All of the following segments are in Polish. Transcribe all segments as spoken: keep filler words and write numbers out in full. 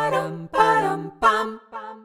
Param, param, pam.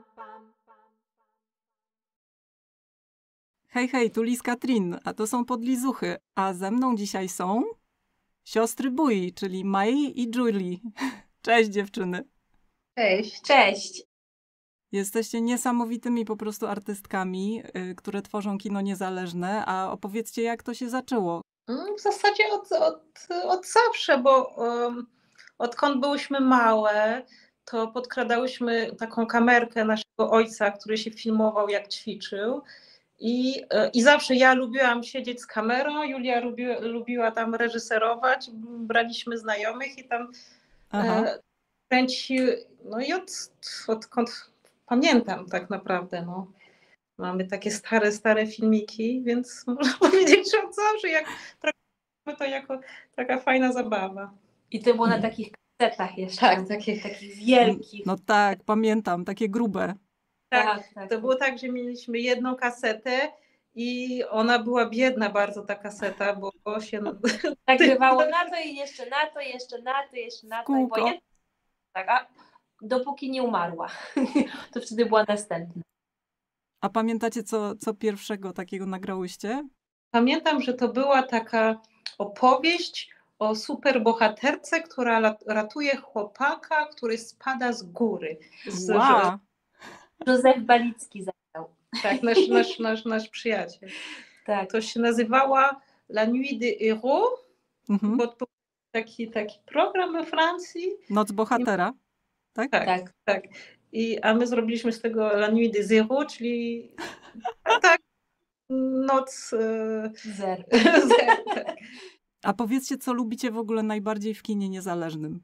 Hej, hej, tu Liz Katrin, a to są Podlizuchy, a ze mną dzisiaj są siostry Bui, czyli Mai i Julie. Cześć dziewczyny. Cześć. Cześć. Jesteście niesamowitymi po prostu artystkami, yy, które tworzą kino niezależne, a opowiedzcie, jak to się zaczęło. W zasadzie od, od, od zawsze, bo um, odkąd byłyśmy małe, to podkradałyśmy taką kamerkę naszego ojca, który się filmował, jak ćwiczył. I, i zawsze ja lubiłam siedzieć z kamerą, Julia lubi, lubiła tam reżyserować, braliśmy znajomych i tam e, kręci, no i od, odkąd pamiętam tak naprawdę, no. Mamy takie stare, stare filmiki, więc można powiedzieć, że od zawsze jak traktujemy to jako taka fajna zabawa. I to było na takich kasetach jeszcze. Tak, takich, takich wielkich. No tak, pamiętam, takie grube. Tak, tak, tak. To było tak, że mieliśmy jedną kasetę i ona była biedna bardzo, ta kaseta, bo się... Nagrywało na to i jeszcze na to, jeszcze na to, jeszcze na to. Kółko. Bo jedna... Tak, a dopóki nie umarła, to wtedy była następna. A pamiętacie, co, co pierwszego takiego nagrałyście? Pamiętam, że to była taka opowieść o superbohaterce, która ratuje chłopaka, który spada z góry. Z, Wow. Józef Balicki zagrał. Tak, nasz, nasz, nasz, nasz przyjaciel. Tak. To się nazywała La Nuit des Héros, Mhm. bo to był taki, taki program we Francji. Noc bohatera, tak? Tak, tak. tak. I, a my zrobiliśmy z tego La Nuit des Zéro, czyli tak, noc e, Zer. zer, tak. A powiedzcie, co lubicie w ogóle najbardziej w kinie niezależnym?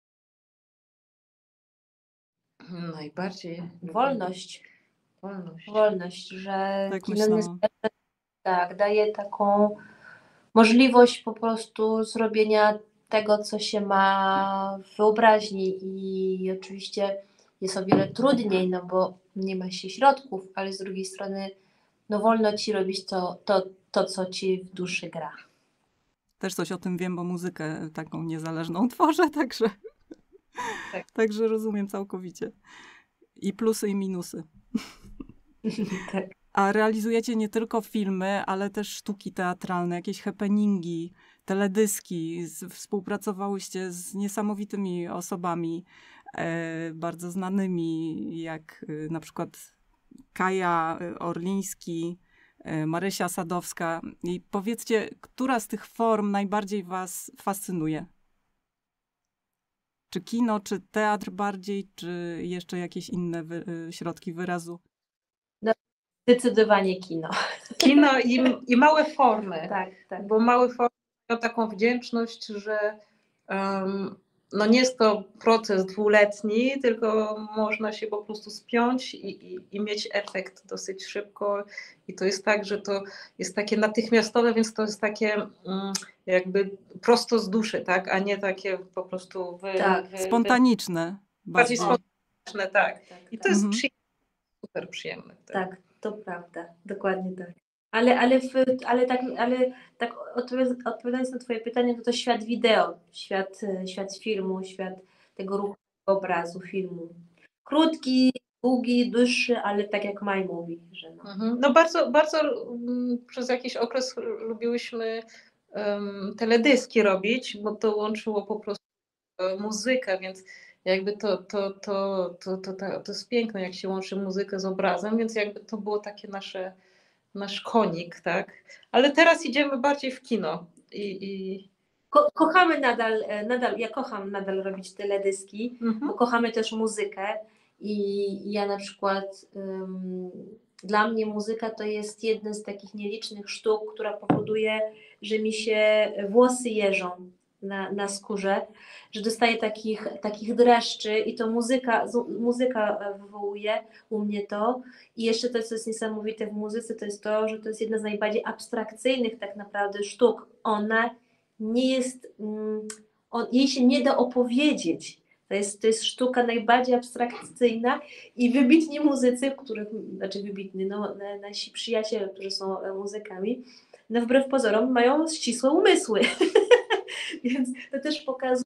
Najbardziej Wolność. Wolność. Wolność, że Tak kino myślałam. niezależne, tak, daje taką możliwość po prostu zrobienia tego, co się ma w wyobraźni i oczywiście jest o wiele trudniej, no bo nie ma się środków, ale z drugiej strony no wolno ci robić to, to, to co ci w duszy gra. Też coś o tym wiem, bo muzykę taką niezależną tworzę, także, Tak. także rozumiem całkowicie. I plusy, i minusy. Tak. A realizujecie nie tylko filmy, ale też sztuki teatralne, jakieś happeningi, teledyski. Z, współpracowałyście z niesamowitymi osobami, e, bardzo znanymi, jak e, na przykład Kaja Orliński, e, Marysia Sadowska. I powiedzcie, która z tych form najbardziej was fascynuje? Czy kino, czy teatr bardziej, czy jeszcze jakieś inne wy, środki wyrazu? Zdecydowanie kino. Kino i, i małe formy, Tak, tak. bo małe formy mają taką wdzięczność, że um, no nie jest to proces dwuletni, tylko można się po prostu spiąć i, i, i mieć efekt dosyć szybko. I to jest tak, że to jest takie natychmiastowe, więc to jest takie um, jakby prosto z duszy, tak, a nie takie po prostu wy, Tak. wy, Spontaniczne. bardziej Bardzo. spontaniczne, tak. Tak, I to tak. jest Mhm. przyjemne, super przyjemne. Tak, to prawda, dokładnie tak. Ale, ale, w, ale, tak, ale tak odpowi- odpowiadając na twoje pytanie, to to świat wideo, świat, e, świat filmu, świat tego ruchu obrazu filmu. Krótki, długi, dłuższy, ale tak jak Maj mówi, że no. Mhm. No bardzo, bardzo mm, przez jakiś okres lubiłyśmy um, teledyski robić, bo to łączyło po prostu e, muzykę, więc jakby to, to, to, to, to, to, to jest piękne, jak się łączy muzykę z obrazem, więc jakby to było takie nasze, nasz konik, tak? Ale teraz idziemy bardziej w kino i... i... Ko- kochamy nadal, e, nadal, ja kocham nadal robić teledyski, Mhm. bo kochamy też muzykę i ja na przykład ym, dla mnie muzyka to jest jeden z takich nielicznych sztuk, która powoduje, że mi się włosy jeżą na, na skórze, że dostaję takich, takich dreszczy i to muzyka, z- muzyka wywołuje u mnie to. I jeszcze to, co jest niesamowite w muzyce, to jest to, że to jest jedna z najbardziej abstrakcyjnych tak naprawdę sztuk. Ona nie jest, mm, on, jej się nie da opowiedzieć. To jest, to jest sztuka najbardziej abstrakcyjna i wybitni muzycy, których, znaczy wybitni, no, na- nasi przyjaciele, którzy są e, muzykami, no wbrew pozorom mają ścisłe umysły. Więc to też pokazuje,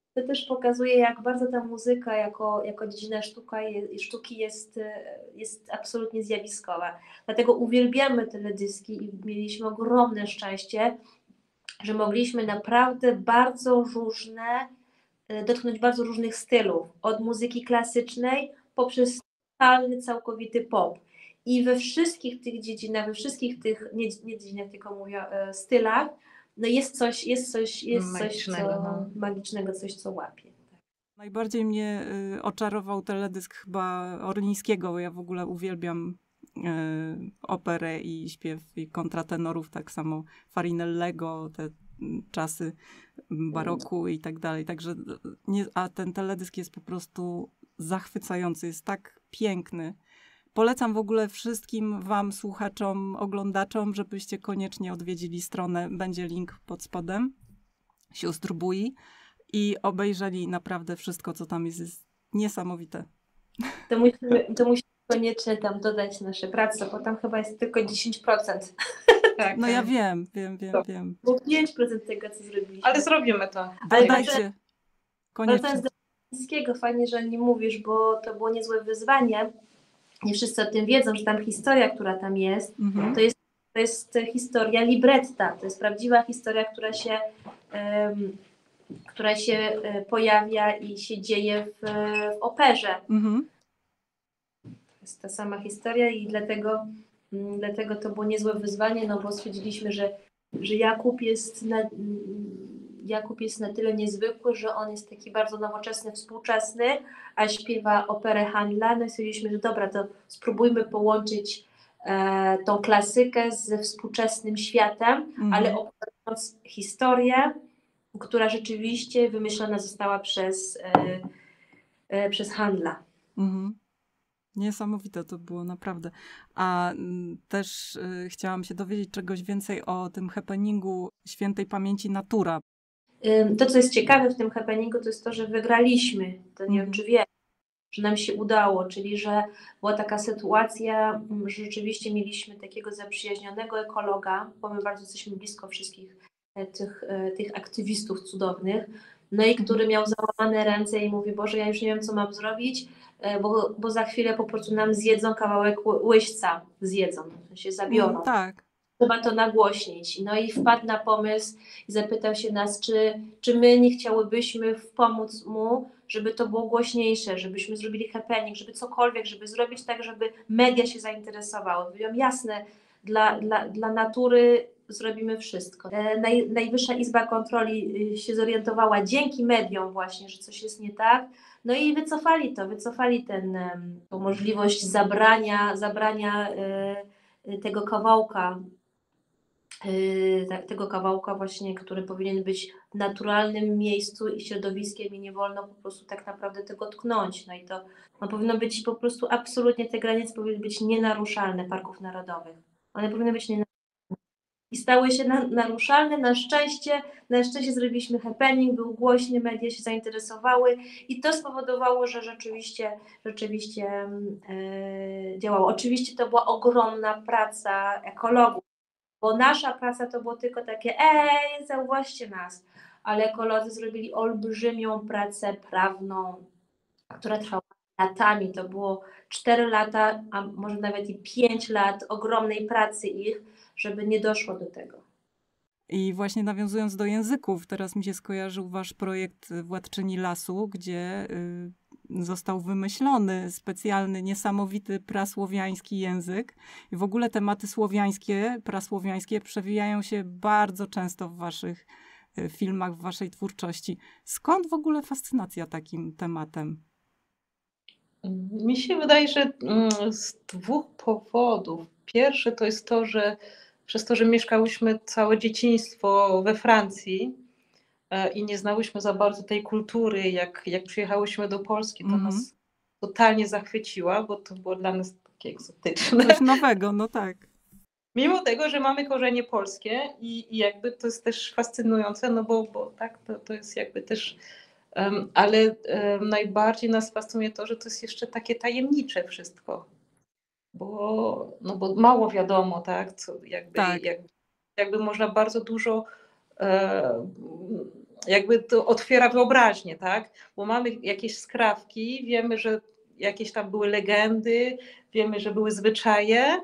to też pokazuje, jak bardzo ta muzyka jako, jako dziedzina sztuka je, sztuki jest, jest absolutnie zjawiskowa. Dlatego uwielbiamy teledyski i mieliśmy ogromne szczęście, że mogliśmy naprawdę bardzo różne, dotknąć bardzo różnych stylów. Od muzyki klasycznej poprzez totalny, całkowity pop. I we wszystkich tych dziedzinach, we wszystkich tych, nie, nie dziedzinach, tylko mówię, stylach, no jest coś, jest coś, jest coś co, no. magicznego, coś, co łapie. Najbardziej mnie y, oczarował teledysk chyba Orlińskiego, bo ja w ogóle uwielbiam y, operę i śpiew i kontratenorów, tak samo Farinellego, te czasy baroku i tak dalej. Także nie, a ten teledysk jest po prostu zachwycający, jest tak piękny. Polecam w ogóle wszystkim wam, słuchaczom, oglądaczom, żebyście koniecznie odwiedzili stronę, będzie link pod spodem, sióstr Bui, i obejrzeli naprawdę wszystko, co tam jest, jest niesamowite. To musimy, to musimy koniecznie tam dodać nasze prace, bo tam chyba jest tylko dziesięć procent. Tak, no ja wiem, wiem, wiem, to, wiem. Bo pięć procent tego, co zrobiliśmy. Ale zrobimy to. Ale dajcie, koniecznie. Ale to jest do fajnie, że nie mówisz, bo to było niezłe wyzwanie. Nie wszyscy o tym wiedzą, że tam historia, która tam jest, mhm. to jest, to jest historia libretta. To jest prawdziwa historia, która się, um, która się pojawia i się dzieje w, w operze. Mhm. To jest ta sama historia i dlatego, dlatego to było niezłe wyzwanie, no bo stwierdziliśmy, że, że Jakub jest na, Jakub jest na tyle niezwykły, że on jest taki bardzo nowoczesny, współczesny, a śpiewa operę Handla. No i stwierdziliśmy, że dobra, to spróbujmy połączyć e, tą klasykę ze współczesnym światem, mm. ale opowiadając historię, która rzeczywiście wymyślona została przez, e, e, przez Handla. Mm-hmm. Niesamowite to było, naprawdę. A m, też y, chciałam się dowiedzieć czegoś więcej o tym happeningu świętej pamięci Natura. To, co jest ciekawe w tym happeningu, to jest to, że wygraliśmy. To nie mm. wiem, czy wiesz, że nam się udało, czyli że była taka sytuacja, że rzeczywiście mieliśmy takiego zaprzyjaźnionego ekologa, bo my bardzo jesteśmy blisko wszystkich tych, tych aktywistów cudownych, no i który miał załamane ręce i mówi, Boże, ja już nie wiem, co mam zrobić, bo, bo za chwilę po prostu nam zjedzą kawałek łyżca, zjedzą, się zabiorą. Mm, tak. Trzeba to nagłośnić. No i wpadł na pomysł i zapytał się nas, czy, czy my nie chciałybyśmy pomóc mu, żeby to było głośniejsze, żebyśmy zrobili happening, żeby cokolwiek, żeby zrobić tak, żeby media się zainteresowały. Mówiłam, jasne, dla, dla, dla natury zrobimy wszystko. Naj, Najwyższa Izba Kontroli się zorientowała dzięki mediom właśnie, że coś jest nie tak, no i wycofali to, wycofali ten, tą możliwość zabrania, zabrania tego kawałka, tego kawałka właśnie, który powinien być w naturalnym miejscu i środowiskiem i nie wolno po prostu tak naprawdę tego tknąć. No i to no, powinno być po prostu absolutnie, te granice powinny być nienaruszalne parków narodowych. One powinny być nienaruszalne. I stały się na, naruszalne. Na szczęście, na szczęście zrobiliśmy happening, był głośny, media się zainteresowały i to spowodowało, że rzeczywiście, rzeczywiście yy, działało. Oczywiście to była ogromna praca ekologów, bo nasza praca to było tylko takie, ej, zauważcie nas, ale ekolodzy zrobili olbrzymią pracę prawną, która trwała latami, to było cztery lata, a może nawet i pięć lat ogromnej pracy ich, żeby nie doszło do tego. I właśnie nawiązując do języków, teraz mi się skojarzył wasz projekt Władczyni Lasu, gdzie y, został wymyślony specjalny, niesamowity prasłowiański język. I w ogóle tematy słowiańskie, prasłowiańskie przewijają się bardzo często w waszych y, filmach, w waszej twórczości. Skąd w ogóle fascynacja takim tematem? Mi się wydaje, że z dwóch powodów. Pierwszy to jest to, że przez to, że mieszkałyśmy całe dzieciństwo we Francji i nie znałyśmy za bardzo tej kultury, jak, jak przyjechałyśmy do Polski, to mm-hmm. nas totalnie zachwyciła, bo to było dla nas takie egzotyczne. Coś nowego, no tak. Mimo tego, że mamy korzenie polskie i, i jakby to jest też fascynujące, no bo, bo tak, to, to jest jakby też... Um, ale um, najbardziej nas fascynuje to, że to jest jeszcze takie tajemnicze wszystko. Bo, no bo mało wiadomo, tak, co jakby, tak. Jak, jakby można bardzo dużo e, jakby to otwiera wyobraźnię, tak? Bo mamy jakieś skrawki, wiemy, że jakieś tam były legendy, wiemy, że były zwyczaje,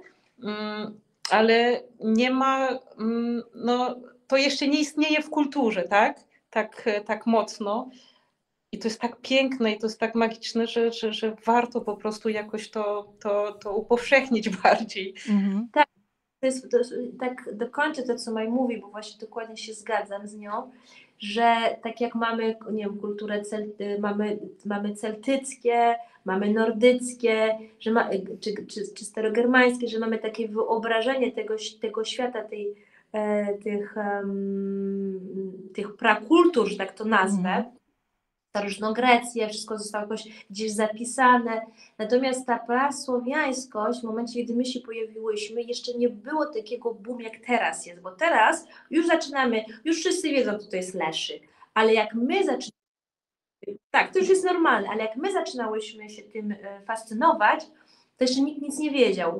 ale nie ma, no to jeszcze nie istnieje w kulturze, tak? Tak, tak mocno. I to jest tak piękne i to jest tak magiczne, że, że, że warto po prostu jakoś to, to, to upowszechnić bardziej. Mhm. Tak, to jest, to jest, tak dokończę to, co Maj mówi, bo właśnie dokładnie się zgadzam z nią, że tak jak mamy, nie wiem, kulturę cel, mamy, mamy celtyckie, mamy nordyckie, że ma, czy, czy, czy starogermańskie, że mamy takie wyobrażenie tego, tego świata, tej, e, tych, um, tych prakultur, że tak to nazwę, mm. starożytną Grecję, wszystko zostało jakoś gdzieś zapisane. Natomiast ta prasłowiańskość, w momencie, kiedy my się pojawiłyśmy, jeszcze nie było takiego boom, jak teraz jest, bo teraz już zaczynamy, już wszyscy wiedzą, kto to jest Leszyk, ale jak my zaczynamy, tak, to już jest normalne, ale jak my zaczynałyśmy się tym fascynować, to jeszcze nikt nic nie wiedział.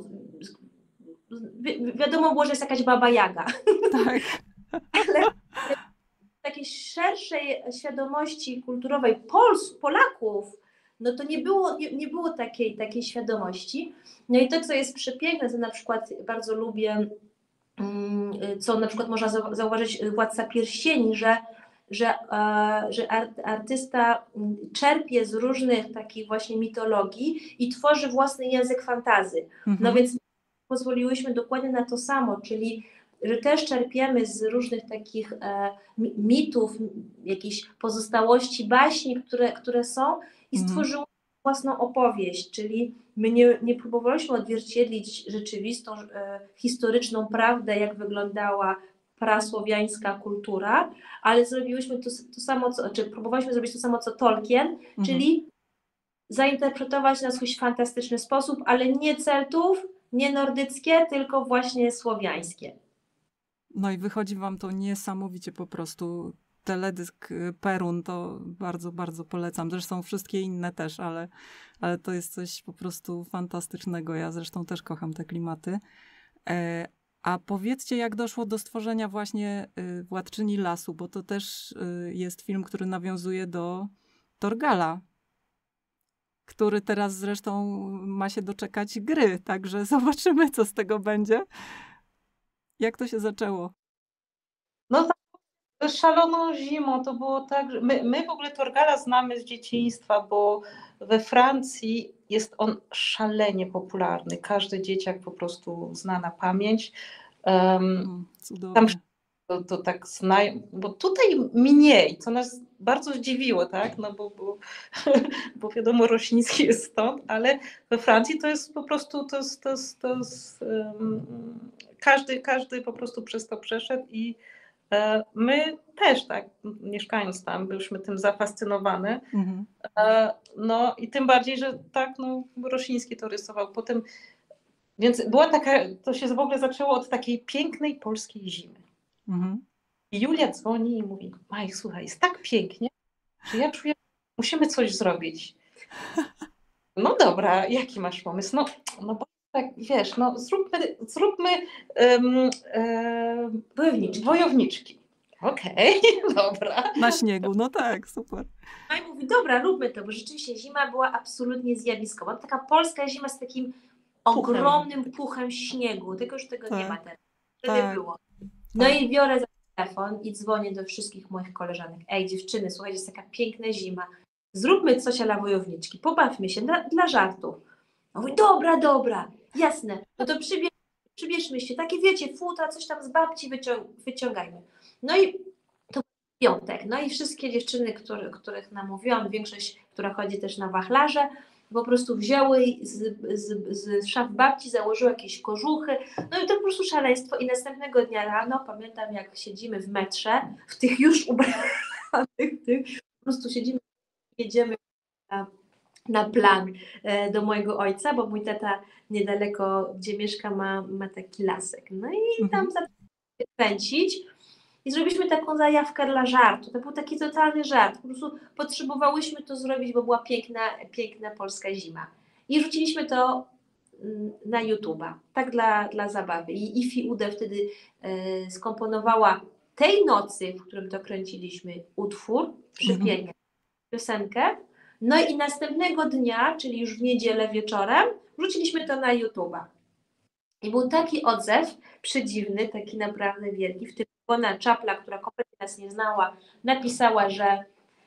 Wi- wiadomo było, że jest jakaś Baba Jaga. Tak. ale takiej szerszej świadomości kulturowej Pols, Polaków, no to nie było, nie, nie było takiej, takiej świadomości. No i to, co jest przepiękne, to na przykład bardzo lubię, co na przykład można zauważyć Władca Pierścieni, że, że, że artysta czerpie z różnych takich właśnie mitologii i tworzy własny język fantazy. Mhm. No więc pozwoliłyśmy dokładnie na to samo, czyli że też czerpiemy z różnych takich e, mitów, jakichś pozostałości baśni, które, które są i stworzyły mm. własną opowieść, czyli my nie, nie próbowałyśmy odzwierciedlić rzeczywistą, e, historyczną prawdę, jak wyglądała prasłowiańska kultura, ale zrobiłyśmy to, to samo, co, czy próbowaliśmy zrobić to samo, co Tolkien, mm. czyli zainterpretować na swój fantastyczny sposób, ale nie Celtów, nie nordyckie, tylko właśnie słowiańskie. No i wychodzi wam to niesamowicie po prostu. Teledysk Perun to bardzo, bardzo polecam. Zresztą wszystkie inne też, ale, ale to jest coś po prostu fantastycznego. Ja zresztą też kocham te klimaty. E, a powiedzcie, jak doszło do stworzenia właśnie y, Władczyni Lasu, bo to też y, jest film, który nawiązuje do Thorgala, który teraz zresztą ma się doczekać gry, także zobaczymy, co z tego będzie. Jak to się zaczęło? No tak, szaloną zimą to było tak, że my, my w ogóle Thorgala znamy z dzieciństwa, bo we Francji jest on szalenie popularny. Każdy dzieciak po prostu zna na pamięć. Um, Cudownie. Tam to, to tak znają, bo tutaj mniej, co nas bardzo zdziwiło, tak? No bo, bo, bo wiadomo, Rośnicki jest stąd, ale we Francji to jest po prostu, to jest, to jest, to jest um, każdy, każdy po prostu przez to przeszedł i e, my też tak, mieszkając tam, byliśmy tym zafascynowane. Mhm. E, no i tym bardziej, że tak, no Rośnicki to rysował. Potem, więc była taka, to się w ogóle zaczęło od takiej pięknej polskiej zimy. Mhm. I Julia dzwoni i mówi: Maj, słuchaj, jest tak pięknie, że ja czuję, musimy coś zrobić. No dobra, jaki masz pomysł? No, no bo tak, wiesz, no zróbmy, zróbmy um, um, wojowniczki. wojowniczki. Okej, okay, dobra. Na śniegu, no tak, super. Maj mówi: dobra, róbmy to, bo rzeczywiście zima była absolutnie zjawiskowa. Taka polska zima z takim puchem. ogromnym puchem śniegu, tylko już tego tak. nie ma teraz. Wtedy tak. było. No tak. i biorę za telefon i dzwonię do wszystkich moich koleżanek. Ej, dziewczyny, słuchajcie, jest taka piękna zima. Zróbmy coś ala wojowniczki. Pobawmy się dla, dla żartu. Mówi: dobra, dobra, jasne. No to przybierz, przybierzmy się. Takie wiecie, futra, coś tam z babci wycią wyciągajmy. No i to piątek. No i wszystkie dziewczyny, które, których namówiłam, większość, która chodzi też na wachlarze, po prostu wzięły z, z, z szaf babci, założyły jakieś kożuchy, no i to po prostu szaleństwo. I następnego dnia rano, pamiętam, jak siedzimy w metrze, w tych już ubranych, tych, po prostu siedzimy, jedziemy na, na plan e, do mojego ojca, bo mój tata niedaleko, gdzie mieszka, ma, ma taki lasek. No i mhm. tam zaczęliśmy kręcić i zrobiliśmy taką zajawkę dla żartu. To był taki totalny żart. Po prostu potrzebowałyśmy to zrobić, bo była piękna, piękna polska zima. I rzuciliśmy to na YouTube'a, tak dla, dla zabawy. I Ifi Ude wtedy e, skomponowała tej nocy, w którym to kręciliśmy, utwór, przypienie, piosenkę, no i następnego dnia, czyli już w niedzielę wieczorem, wrzuciliśmy to na YouTube'a. I był taki odzew przedziwny, taki naprawdę wielki, w tym Iwona Czapla, która kompletnie nas nie znała, napisała, że,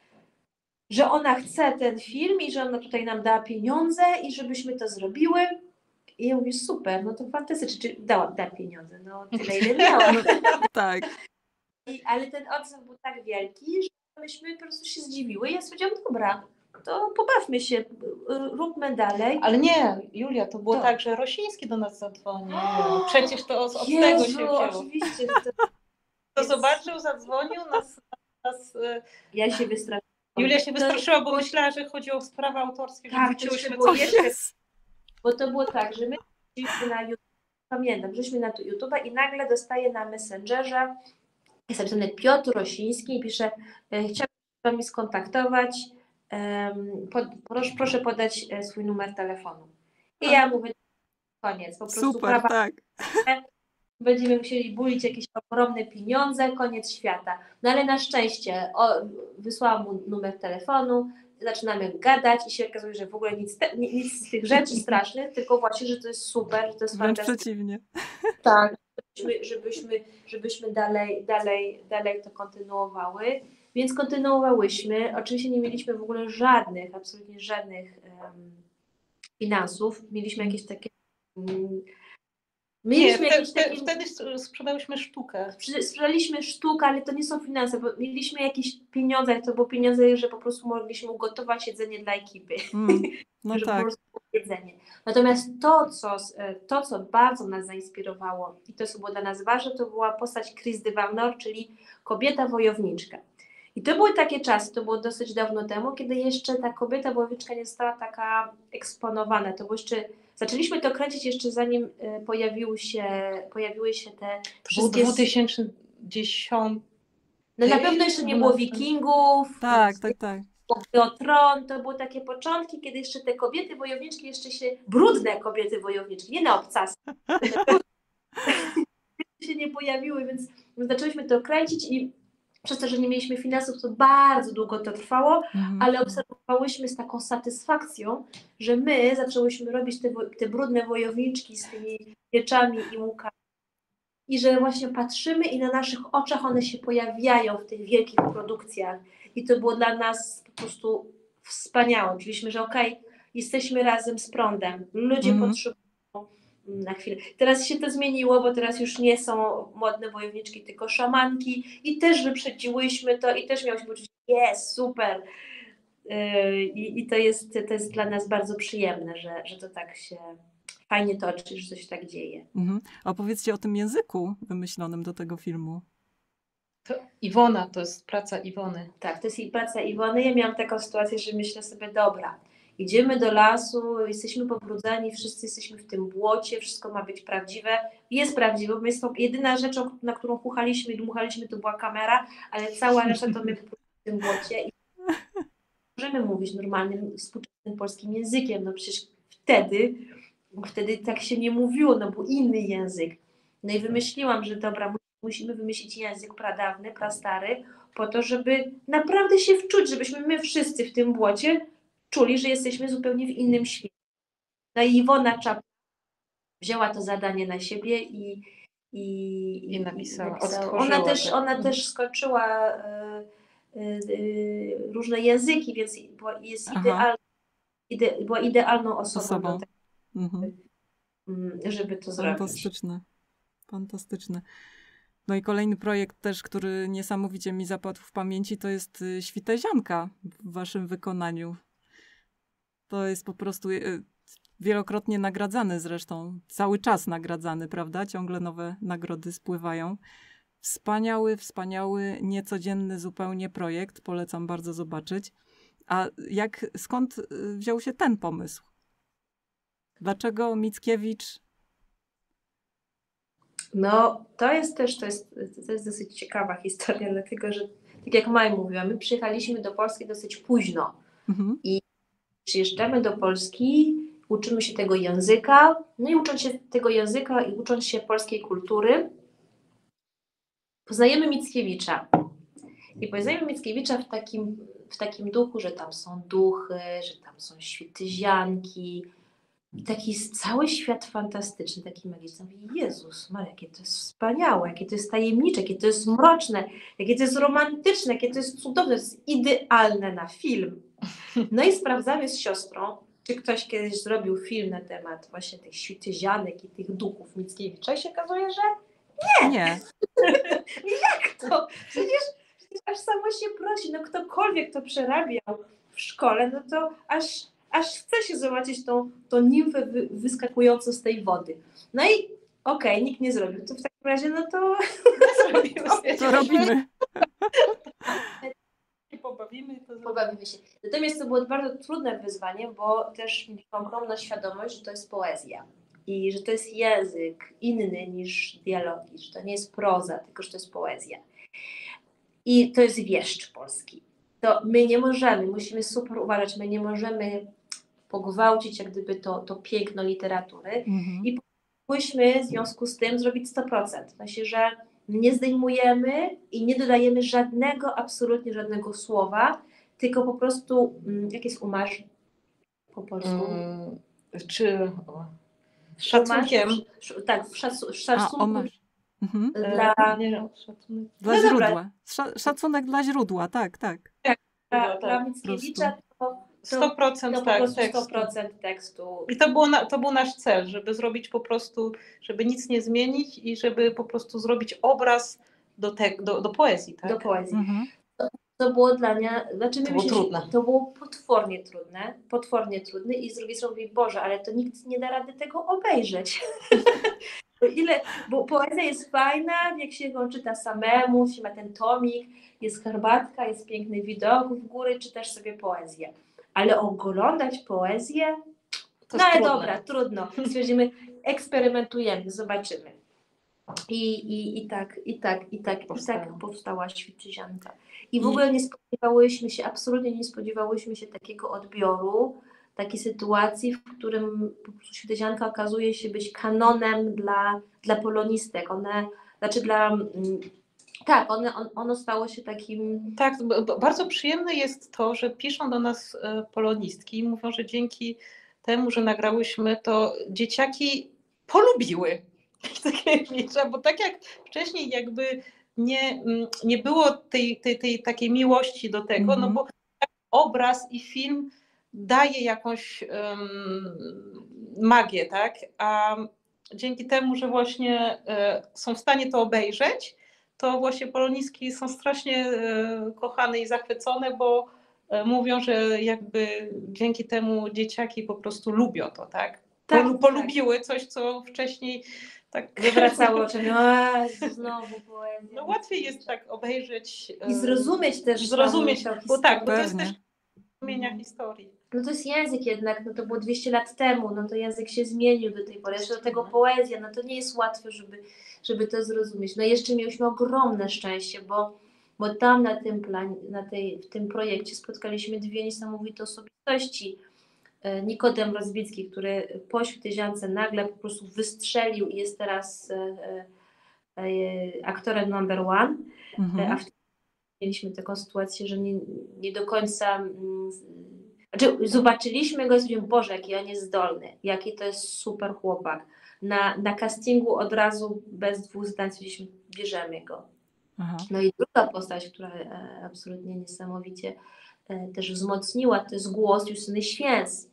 że ona chce ten film i że ona tutaj nam dała pieniądze i żebyśmy to zrobiły. I ja mówię, super, no to fantastycznie, czy dała, dała pieniądze, no tyle ile miała. Tak. I, ale ten odzew był tak wielki, że myśmy po prostu się zdziwiły i ja stwierdziłam, dobra, to pobawmy się, róbmy dalej. Ale nie, Julia, to było To. tak, że Rosiński do nas zadzwonił. Przecież to od, od Jezu, tego się wzięło. oczywiście. To, To zobaczył, zadzwonił, nas, nas ja się wystraszyłam. Julia się To- wystraszyła, bo myślała, że chodzi o sprawy autorskie. Tak, że to wrzuciłyśmy było coś. jeszcze- Bo to było tak, że my wchodziliśmy na YouTube, pamiętam, żeśmy na YouTube'a i nagle dostaję na Messengerze, jest napisane Piotr Rosiński i pisze, e, chciałbym się z Wami skontaktować, em, pod, proszę, proszę podać e, swój numer telefonu. I ja mówię, koniec, po prostu Super, prawa, tak. będziemy musieli bulić jakieś ogromne pieniądze, koniec świata. No ale na szczęście o, wysłałam mu numer telefonu, zaczynamy gadać i się okazuje, że w ogóle nic, te, ni- nic z tych rzeczy strasznych, tylko właśnie, że to jest super, że to jest Wręcz fantastyczne. przeciwnie. Tak, żebyśmy, żebyśmy, żebyśmy dalej, dalej, dalej to kontynuowały. Więc kontynuowałyśmy. Oczywiście nie mieliśmy w ogóle żadnych, absolutnie żadnych um, finansów. Mieliśmy jakieś takie... Um, Nie, mieliśmy wtedy, jakieś takie... wtedy sprzedałyśmy sztukę. Sprze- Sprzedaliśmy sztukę, ale to nie są finanse, bo mieliśmy jakieś pieniądze, ale to było pieniądze, że po prostu mogliśmy ugotować jedzenie dla ekipy. Mm, no żeby po tak. prostu było jedzenie. Natomiast to co, to, co bardzo nas zainspirowało i to, co było dla nas ważne, to była postać Chris de Valnor, czyli kobieta wojowniczka. I to były takie czasy, to było dosyć dawno temu, kiedy jeszcze ta kobieta wojowniczka nie została taka eksponowana. To było jeszcze, zaczęliśmy to kręcić jeszcze zanim e, pojawiły się, pojawiły się te To był wszystkie... dwa tysiące dziesiąty. No na pewno jeszcze nie było wikingów, Tak, tak, tak. o Tron, to były takie początki, kiedy jeszcze te kobiety wojowniczki, jeszcze się, brudne kobiety wojowniczki, nie na obcasy, się nie pojawiły, więc zaczęliśmy to kręcić i przez to, że nie mieliśmy finansów, to bardzo długo to trwało, Mhm. ale obserwowałyśmy z taką satysfakcją, że my zaczęłyśmy robić te, wo- te brudne wojowniczki z tymi mieczami i łukami i że właśnie patrzymy i na naszych oczach one się pojawiają w tych wielkich produkcjach i to było dla nas po prostu wspaniałe. Czuliśmy, że okej, jesteśmy razem z prądem, ludzie Mhm. potrzebują na chwilę. Teraz się to zmieniło, bo teraz już nie są modne wojowniczki, tylko szamanki i też wyprzedziłyśmy to i też miałyśmy poczucie, jest, super. Yy, I, i to, jest, to jest dla nas bardzo przyjemne, że, że to tak się fajnie toczy, że coś tak dzieje. Mhm. A opowiedzcie o tym języku wymyślonym do tego filmu. To Iwona, to jest praca Iwony. Tak, to jest jej praca Iwony. Ja miałam taką sytuację, że myślę sobie, dobra, idziemy do lasu, jesteśmy pobrudzeni, wszyscy jesteśmy w tym błocie, wszystko ma być prawdziwe. Jest prawdziwe, bo jest to jedyna rzecz, na którą chuchaliśmy i dmuchaliśmy, to była kamera, ale cała reszta to my po prostu w tym błocie. I możemy mówić normalnym, współczesnym polskim językiem, no przecież wtedy, wtedy tak się nie mówiło, no był inny język. No i wymyśliłam, że dobra, musimy wymyślić język pradawny, prastary, po to, żeby naprawdę się wczuć, żebyśmy my wszyscy w tym błocie czuli, że jesteśmy zupełnie w innym świecie. No i Iwona Czapla wzięła to zadanie na siebie i, i, I napisała, napisała. odtworzyła Ona też, to. ona Mhm. też skończyła y, y, y, różne języki, więc była, jest Aha. idealna, ide, była idealną osobą, Osobą. do tego, Mhm. mm, żeby to zrobić. Fantastyczne. Fantastyczne. No i kolejny projekt też, który niesamowicie mi zapadł w pamięci, to jest y, Świtezianka w waszym wykonaniu. To jest po prostu y, wielokrotnie nagradzany zresztą, cały czas nagradzany, prawda? Ciągle nowe nagrody spływają. Wspaniały, wspaniały, niecodzienny zupełnie projekt. Polecam bardzo zobaczyć. A jak, skąd y, wziął się ten pomysł? Dlaczego Mickiewicz? No, to jest też, to jest, to jest dosyć ciekawa historia, dlatego że, tak jak Maj mówiła, my przyjechaliśmy do Polski dosyć późno. Mhm. Przyjeżdżamy do Polski, uczymy się tego języka, no i ucząc się tego języka i ucząc się polskiej kultury, poznajemy Mickiewicza. I poznajemy Mickiewicza w takim, w takim duchu, że tam są duchy, że tam są śwityzianki. I taki cały świat fantastyczny, taki magiczny. Mówię, Jezus Maria, jakie to jest wspaniałe, jakie to jest tajemnicze, jakie to jest mroczne, jakie to jest romantyczne, jakie to jest cudowne, to jest idealne na film. No i sprawdzamy z siostrą, czy ktoś kiedyś zrobił film na temat właśnie tych śwityzianek i tych duchów Mickiewicza i się okazuje, że nie. Nie. Jak to? Przecież, przecież aż samo się prosi, no ktokolwiek to przerabiał w szkole, no to aż, aż chce się zobaczyć tą, tą nimfę wy, wyskakującą z tej wody. No i okej, okay, nikt nie zrobił. To w takim razie, no to zrobimy. To robimy. Pobawimy, to Pobawimy się. Natomiast to było bardzo trudne wyzwanie, bo też mieliśmy ogromną świadomość, że to jest poezja i że to jest język inny niż dialogi, że to nie jest proza, tylko że to jest poezja. I to jest wieszcz polski. To my nie możemy, musimy super uważać, my nie możemy pogwałcić jak gdyby to, to piękno literatury mhm. i powinniśmy w związku z tym zrobić sto procent. W sensie, że nie zdejmujemy i nie dodajemy żadnego, absolutnie żadnego słowa, tylko po prostu, jak jest umarz po polsku? Hmm, czy z szacunkiem? Umarz, tak, w szacu, szacunku. A, omarz. Mhm. Dla, nie, szacunek. Dla no źródła. Szacunek dla źródła, tak, tak. tak dla, tak. Dla Mickiewicza to, sto procent to, to tak, po prostu tekstu. sto procent tekstu. I to, było na, to był nasz cel, żeby zrobić po prostu, żeby nic nie zmienić i żeby po prostu zrobić obraz do, te, do, do poezji. Tak? Do poezji. Mhm. To, to było dla mnie, znaczy to było trudne. To było potwornie trudne, potwornie trudne i z drugiej strony mówię, Boże, ale to nikt nie da rady tego obejrzeć. Ile, bo poezja jest fajna, jak się ją czyta samemu, się ma ten tomik, jest herbatka, jest piękny widok w góry, czytasz sobie poezję. Ale oglądać poezję? To no ale trudne. Dobra, trudno. Stwierdzimy, eksperymentujemy, zobaczymy. I, i, i tak, i tak, i tak, i tak powstała Śwityzianka. I w ogóle nie spodziewałyśmy się, absolutnie nie spodziewałyśmy się takiego odbioru, takiej sytuacji, w którym po prostu Śwityzianka okazuje się być kanonem dla, dla polonistek. One, znaczy dla... Tak, one, on, ono stało się takim... Tak, bardzo przyjemne jest to, że piszą do nas polonistki i mówią, że dzięki temu, że nagrałyśmy, to dzieciaki polubiły Mickiewicza, bo tak jak wcześniej jakby nie, nie było tej, tej, tej takiej miłości do tego, mm-hmm. no bo obraz i film daje jakąś um, magię, tak? A dzięki temu, że właśnie y, są w stanie to obejrzeć, to właśnie polonistki są strasznie y, kochane i zachwycone, bo y, mówią, że jakby dzięki temu dzieciaki po prostu lubią to, tak? tak Polu, polubiły coś, co wcześniej tak wywracało oczami. O, znowu poezja. No łatwiej jest tak obejrzeć i zrozumieć też. I zrozumieć, bo tak, bo to jest też rozumienia hmm. historii. No to jest język jednak, no to było dwieście lat temu, no to język się zmienił do tej pory, jeszcze do tego poezja, no to nie jest łatwe, żeby, żeby to zrozumieć. No jeszcze mieliśmy ogromne szczęście, bo, bo tam na tym planie, na tej, w tym projekcie spotkaliśmy dwie niesamowite osobistości. Nikodem Rozbicki, który po Śwityziance nagle po prostu wystrzelił i jest teraz e, e, aktorem number one, mhm. a wtedy mieliśmy taką sytuację, że nie, nie do końca mm, znaczy zobaczyliśmy go i stwierdziliśmy, Boże, jaki on jest zdolny, jaki to jest super chłopak. Na, na castingu od razu bez dwóch zdań stwierdziliśmy, bierzemy go. Aha. No i druga postać, która e, absolutnie niesamowicie e, też wzmocniła, to jest głos Justyny Święc.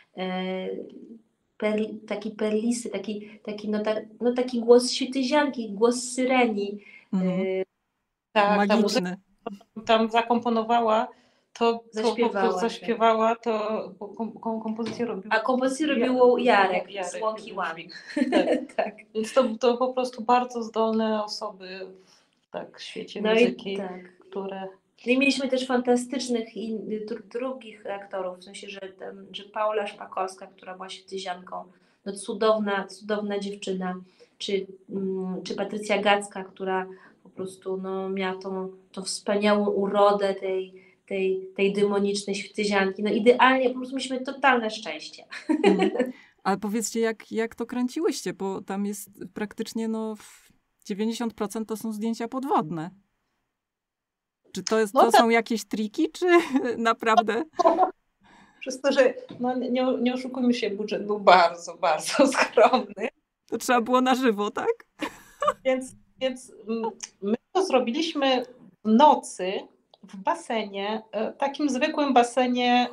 E, perli, taki perlisy, taki, taki, no, ta, no, taki głos Śwityzianki, głos Syreni. Mhm. E, tak, magiczny. Tam, tam zakomponowała to, zaśpiewała, to, zaśpiewała, to kom, kom, kompozycję robił. A kompozycję robił Jarek, Jarek z Łąki Łami. Tak. tak. Więc to, to po prostu bardzo zdolne osoby w tak, świecie no muzyki, tak. które... No i mieliśmy też fantastycznych i drugich aktorów, w sensie, że, tam, że Paula Szpakolska, która była Śwityzianką, no cudowna, cudowna dziewczyna, czy, czy Patrycja Gacka, która po prostu no, miała tą, tą wspaniałą urodę tej Tej, tej demonicznej Śwityzianki. No idealnie, po prostu mieliśmy totalne szczęście. Mm. Ale powiedzcie, jak, jak to kręciłyście, bo tam jest praktycznie no, dziewięćdziesiąt procent to są zdjęcia podwodne. Czy to, jest, No to tak. są jakieś triki, czy naprawdę? Przez to, że no, nie, nie oszukujmy się, budżet był bardzo, bardzo skromny. To trzeba było na żywo, tak? Więc, więc my to zrobiliśmy w nocy w basenie, takim zwykłym basenie,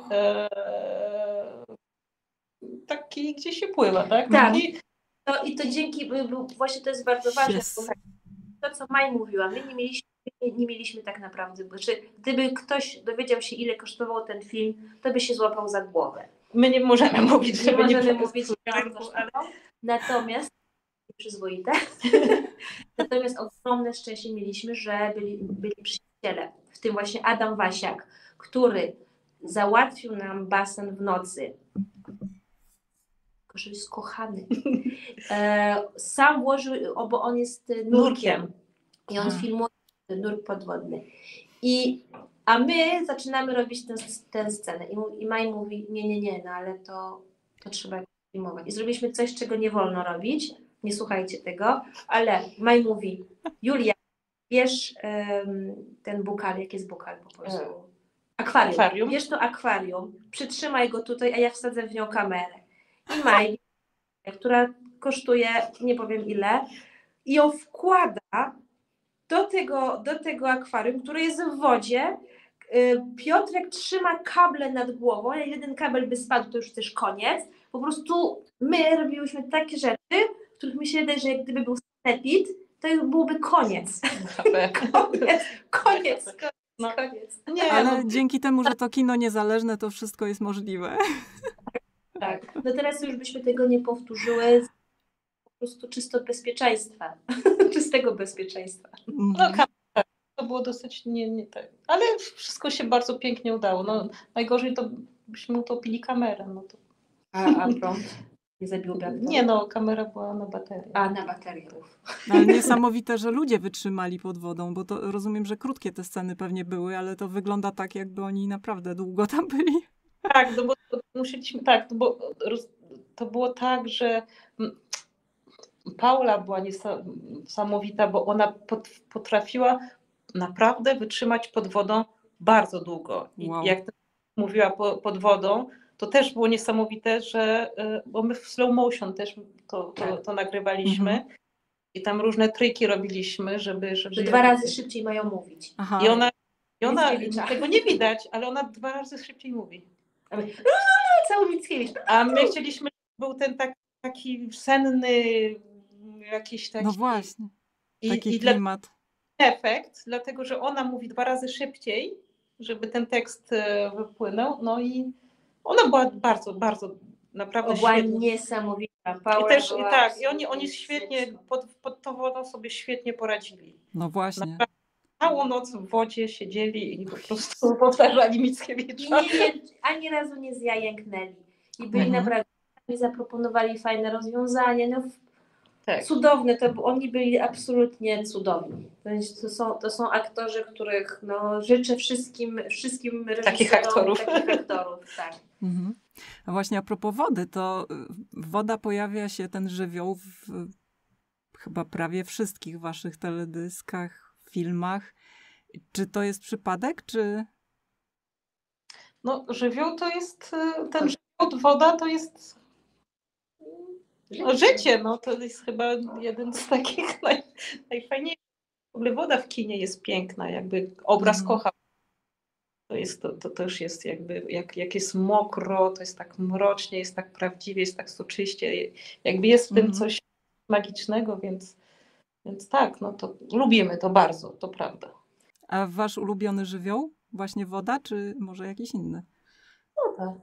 taki, gdzie się pływa, tak? Tak. Taki... No i to dzięki, właśnie to jest bardzo ważne, Yes. bo to, co Maj mówiła, my nie mieliśmy, nie mieliśmy tak naprawdę, bo czy gdyby ktoś dowiedział się, ile kosztował ten film, to by się złapał za głowę. My nie możemy mówić, Nie żeby nie możemy mówić, ale... ale natomiast przyzwoite. Natomiast ogromne szczęście mieliśmy, że byli, byli przyjaciele, w tym właśnie Adam Wasiak, który załatwił nam basen w nocy. Tylko, że jest kochany. E, sam włożył, bo on jest nurkiem i on filmuje nurt podwodny. I, a my zaczynamy robić tę, tę scenę i, i Maj mówi, nie, nie, nie, no ale to, to trzeba filmować. I zrobiliśmy coś, czego nie wolno robić. Nie słuchajcie tego, ale Maj mówi, Julia, bierz um, ten bukal, jak jest bukal po polsku? Akwarium. Akwarium. Bierz to akwarium, przytrzymaj go tutaj, a ja wsadzę w nią kamerę. I Maj, która kosztuje nie powiem ile, i ją wkłada do tego, do tego akwarium, które jest w wodzie. Piotrek trzyma kable nad głową, a jeden kabel by spadł, to już też koniec. Po prostu my robiłyśmy takie rzeczy, w których mi się wydaje, że jak gdyby był sanepid, to już byłby koniec. koniec, koniec, koniec, no. koniec. Nie, Ale no, dzięki temu, że to kino niezależne, to wszystko jest możliwe. Tak, no teraz już byśmy tego nie powtórzyły z po prostu czysto bezpieczeństwa, czystego bezpieczeństwa. no tak, to było dosyć nie, nie tak. Ale wszystko się bardzo pięknie udało. No, najgorzej to byśmy utopili kamerę. No to... A, a prąd nie zabiłby aktora? Nie no, kamera była na baterię. A, na baterię. No, ale niesamowite, że ludzie wytrzymali pod wodą, bo to rozumiem, że krótkie te sceny pewnie były, ale to wygląda tak, jakby oni naprawdę długo tam byli. Tak, no bo musieliśmy, tak, no bo to było tak, że Paula była niesamowita, bo ona potrafiła naprawdę wytrzymać pod wodą bardzo długo. I Wow. jak mówiła pod wodą, to też było niesamowite, że, bo my w slow motion też to, to, to nagrywaliśmy mhm. i tam różne triki robiliśmy, żeby... żeby że dwa razy szybciej mają mówić. Aha. I ona, i ona tego nie widać, ale ona dwa razy szybciej mówi. A my, cały Mickiewicz. A my chcieliśmy, żeby był ten taki, taki senny, jakiś taki... No właśnie, i, taki i klimat. Dla, efekt, dlatego że ona mówi dwa razy szybciej, żeby ten tekst wypłynął, no i ona była bardzo, bardzo, naprawdę była świetna. niesamowita. Paula I też, była i tak, i oni, oni świetnie, pod, pod tą wodą sobie świetnie poradzili. No właśnie. Naprawdę całą noc w wodzie siedzieli i po prostu powtarzali Mickiewicza. I nie, ani razu nie zjajęknęli. I byli Mhm. naprawdę, i zaproponowali fajne rozwiązanie. No, Tak. cudowne, to oni byli absolutnie cudowni. To są, to są aktorzy, których no, życzę wszystkim, wszystkim reżyserom Takich aktorów. Takich aktorów tak. Mhm. A właśnie a propos wody, to woda pojawia się, ten żywioł w chyba prawie wszystkich waszych teledyskach, filmach. Czy to jest przypadek, czy... No żywioł to jest, ten żywioł, woda to jest no, życie, no to jest chyba jeden z takich naj, najfajniejszych. W ogóle woda w kinie jest piękna, jakby obraz mm. kocha. To, jest, to, to też jest jakby, jak, jak jest mokro, to jest tak mrocznie, jest tak prawdziwie, jest tak soczyście. Jakby jest w tym mm. coś magicznego, więc, więc tak, no to lubimy to bardzo, to prawda. A wasz ulubiony żywioł? Właśnie woda, czy może jakiś inny? Woda.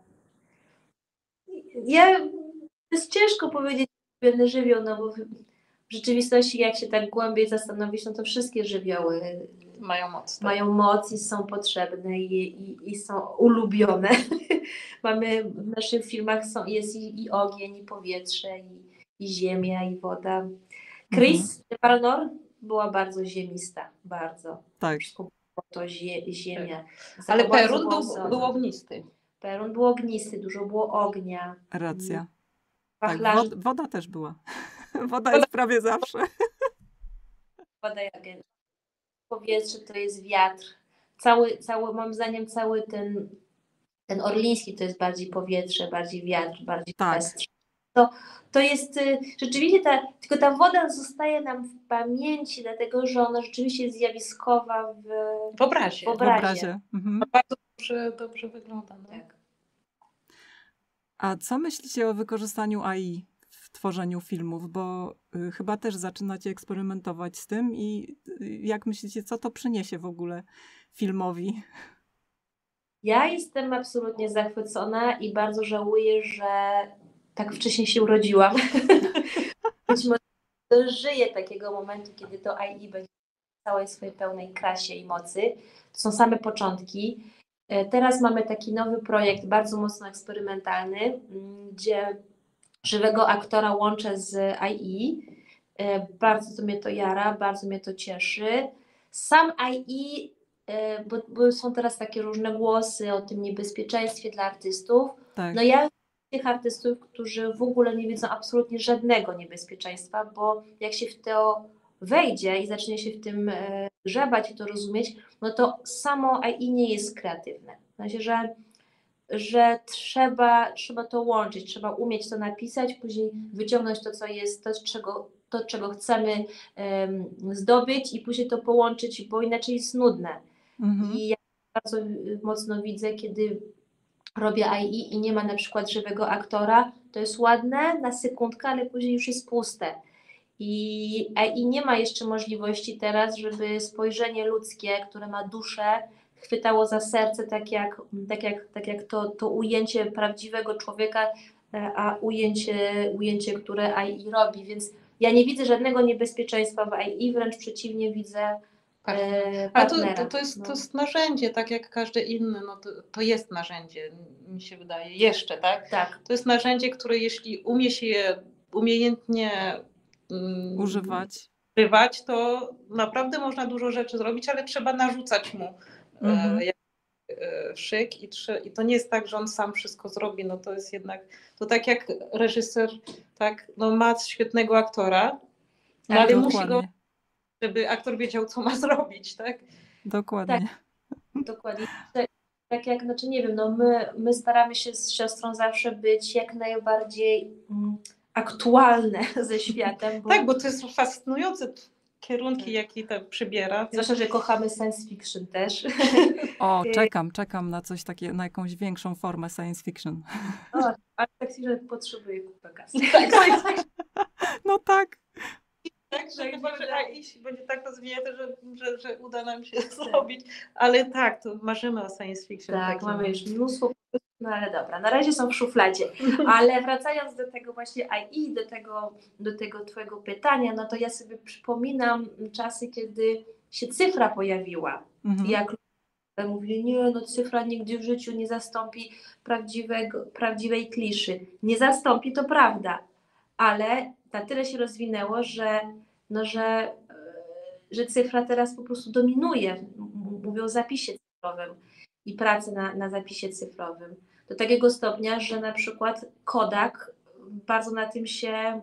Ja, to jest ciężko powiedzieć ulubiony żywioł, no bo w rzeczywistości jak się tak głębiej zastanowić, no to wszystkie żywioły mają moc. Tak? Mają moc i są potrzebne i, i, i są ulubione. Mamy w naszych filmach są, jest i, i ogień, i powietrze, i, i ziemia, i woda. Chris mhm. Parnor była bardzo ziemista, bardzo. Tak. To zie, ziemia. Tak. Ale Perun był, był ognisty. Perun był ognisty, dużo było ognia. Racja. Tak, woda, woda też była. Woda jest prawie zawsze. badaje agencja. Powietrze to jest wiatr. Cały, cały, moim zdaniem cały ten, ten Orliński to jest bardziej powietrze, bardziej wiatr, bardziej Tak. przestrzeń. To, to jest y, rzeczywiście, ta, tylko ta woda zostaje nam w pamięci, dlatego że ona rzeczywiście jest zjawiskowa w, W obrazie. w W obrazie. obrazie. Mhm. Bardzo dobrze, dobrze wygląda. No. Tak. A co myślicie o wykorzystaniu A I w tworzeniu filmów? Bo y, chyba też zaczynacie eksperymentować z tym i y, jak myślicie, co to przyniesie w ogóle filmowi? Ja jestem absolutnie zachwycona i bardzo żałuję, że tak wcześnie się urodziłam. Być może dożyję takiego momentu, kiedy to A I będzie w całej swojej pełnej krasie i mocy. To są same początki. Teraz mamy taki nowy projekt, bardzo mocno eksperymentalny, gdzie żywego aktora łączę z A I. Bardzo to mnie to jara, bardzo mnie to cieszy. Sam A I, bo, bo są teraz takie różne głosy o tym niebezpieczeństwie dla artystów. Tak. No ja tych artystów, którzy w ogóle nie widzą absolutnie żadnego niebezpieczeństwa, bo jak się w to wejdzie i zacznie się w tym grzebać i to rozumieć, no to samo A I nie jest kreatywne. W sensie, że, że trzeba, trzeba to łączyć, trzeba umieć to napisać, później wyciągnąć to, co jest, to, czego, to czego chcemy um, zdobyć i później to połączyć, bo inaczej jest nudne. Mhm. I ja bardzo mocno widzę, kiedy robię A I i nie ma na przykład żywego aktora, to jest ładne na sekundkę, ale później już jest puste. I A I nie ma jeszcze możliwości teraz, żeby spojrzenie ludzkie, które ma duszę, chwytało za serce, tak jak, tak jak, tak jak to, to ujęcie prawdziwego człowieka, a ujęcie, ujęcie, które A I robi. Więc ja nie widzę żadnego niebezpieczeństwa w A I, wręcz przeciwnie, widzę e, Ale to, partnera. to, to, jest, No. to jest narzędzie, tak jak każde inne, no to, to jest narzędzie, mi się wydaje, jeszcze, tak? Tak. To jest narzędzie, które jeśli umie się je umiejętnie um, Używać. używać, to naprawdę można dużo rzeczy zrobić, ale trzeba narzucać mu Mhm. e, e, szyk i, trze, i to nie jest tak, że on sam wszystko zrobi, no to jest jednak, to tak jak reżyser, tak, no ma świetnego aktora, no ale musi go, Dokładnie. żeby aktor wiedział, co ma zrobić, tak? Dokładnie. Dokładnie. Tak, tak jak, znaczy nie wiem, no my, my staramy się z siostrą zawsze być jak najbardziej mm, aktualne ze światem. Bo Tak, bo to jest fascynujące kierunki, jakie to przybiera. zwłaszcza, że kochamy science fiction też. O, czekam, czekam na coś takiego, na jakąś większą formę science fiction. O, ale tak że potrzebuję kupę kasy. Tak, tak, No tak. tak, że chyba, że A I będzie tak rozwinięte, że, że, że uda nam się zrobić. Ale tak, to marzymy o science fiction. Tak, takim. mamy już mnóstwo, no ale dobra, na razie są w szufladzie. Ale wracając do tego właśnie A I, do tego, do tego twojego pytania, no to ja sobie przypominam czasy, kiedy się cyfra pojawiła. Mhm. Jak ludzie mówili, nie, no cyfra nigdy w życiu nie zastąpi prawdziwego, prawdziwej kliszy. Nie zastąpi, to prawda, ale na tyle się rozwinęło, że, no, że, że cyfra teraz po prostu dominuje. Mówię o zapisie cyfrowym i pracy na, na zapisie cyfrowym. Do takiego stopnia, że na przykład Kodak bardzo na tym się,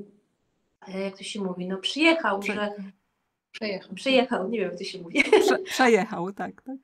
jak to się mówi, no przyjechał, Prze- że Przejechał. przyjechał, nie wiem jak to się mówi. Prze- przejechał, tak, tak.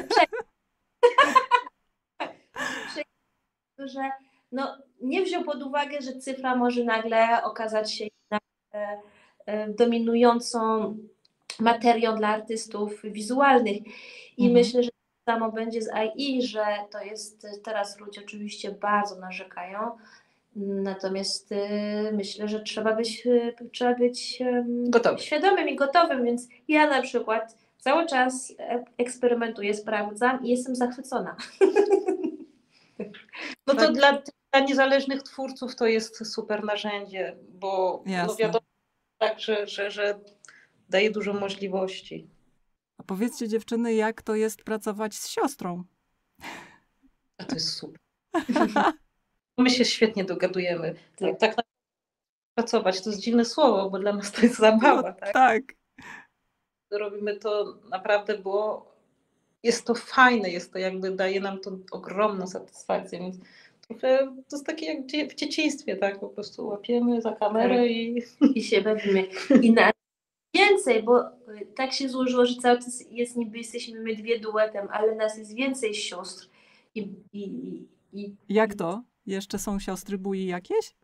Że no, nie wziął pod uwagę, że cyfra może nagle okazać się jednak, e, e, dominującą materią dla artystów wizualnych. I Mhm. myślę, że to samo będzie z A I, że to jest, teraz ludzie oczywiście bardzo narzekają, natomiast y, myślę, że trzeba być, y, trzeba być um, Gotowy. świadomym i gotowym, więc ja na przykład cały czas eksperymentuję, sprawdzam i jestem zachwycona. No to Tak. dla, dla niezależnych twórców to jest super narzędzie, bo no Jasne. wiadomo, tak, że, że, że daje dużo możliwości. A powiedzcie dziewczyny, jak to jest pracować z siostrą? A to jest super. My się świetnie dogadujemy. Tak, tak naprawdę pracować to jest dziwne słowo, bo dla nas to jest zabawa. No, tak? tak. Robimy to naprawdę, bo jest to fajne, jest to jakby daje nam to ogromną satysfakcję, więc trochę to jest takie jak dzie- w dzieciństwie, tak? Po prostu łapiemy za kamerę Tak. i I się bawimy. I na więcej, bo tak się złożyło, że cały czas jest niby jesteśmy my dwie duetem, ale nas jest więcej sióstr. I, i, i, i, Jak to? Jeszcze są siostry Bui jakieś?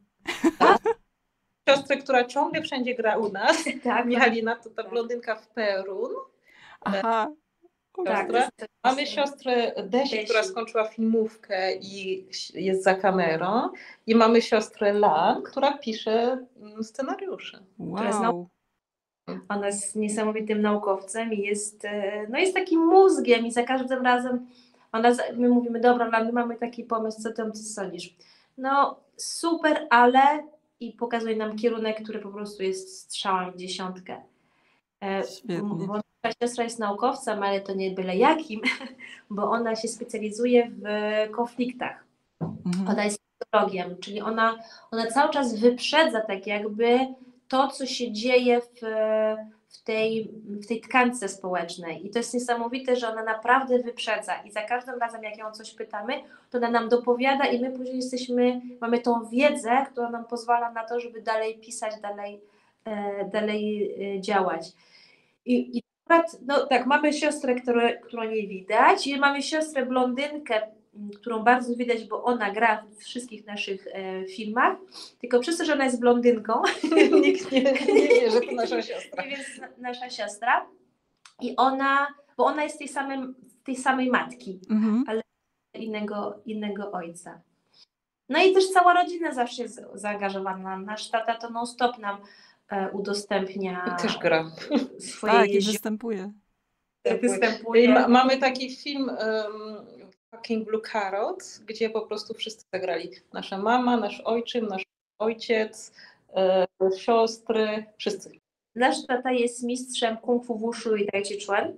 Siostrę, która ciągle wszędzie gra u nas. tak, Michalina to ta blondynka w Perun. Aha. tak, Siostra. Mamy siostrę Desi, Desi. która skończyła filmówkę i jest za kamerą. I mamy siostrę Lan, która pisze scenariusze. Wow. Ona jest niesamowitym naukowcem i jest, no jest takim mózgiem i za każdym razem ona, my mówimy, dobra, my mamy taki pomysł, co ty sądzisz? No super, ale i pokazuje nam kierunek, który po prostu jest strzałem w dziesiątkę. Świetnie. Bo nasza siostra jest naukowcem, ale to nie byle jakim, bo ona się specjalizuje w konfliktach. Mhm. Ona jest psychologiem, czyli ona, ona cały czas wyprzedza tak jakby to, co się dzieje w, w, tej, w tej tkance społecznej. I to jest niesamowite, że ona naprawdę wyprzedza. I za każdym razem, jak ją coś pytamy, to ona nam dopowiada i my później jesteśmy, mamy tą wiedzę, która nam pozwala na to, żeby dalej pisać, dalej, e, dalej e, działać. I, i no tak, mamy siostrę, które, którą nie widać, i mamy siostrę blondynkę, którą bardzo widać, bo ona gra w wszystkich naszych e, filmach, tylko przez to, że ona jest blondynką, Nikt nie, nie wie, że to nasza siostra. nie jest nasza siostra. I ona, bo ona jest tej samej, tej samej matki, Mhm. ale innego, innego ojca. No i też cała rodzina zawsze jest zaangażowana. Nasz tata to non stop nam e, udostępnia I też gra. swoje Tak, i jeździ- występuje. występuje. I ma, mamy taki film um, Fucking Blue Carrot, gdzie po prostu wszyscy zagrali. Nasza mama, nasz ojczym, nasz ojciec, e, siostry, wszyscy. Nasz tata jest mistrzem kung fu wushu i tai chi chuan.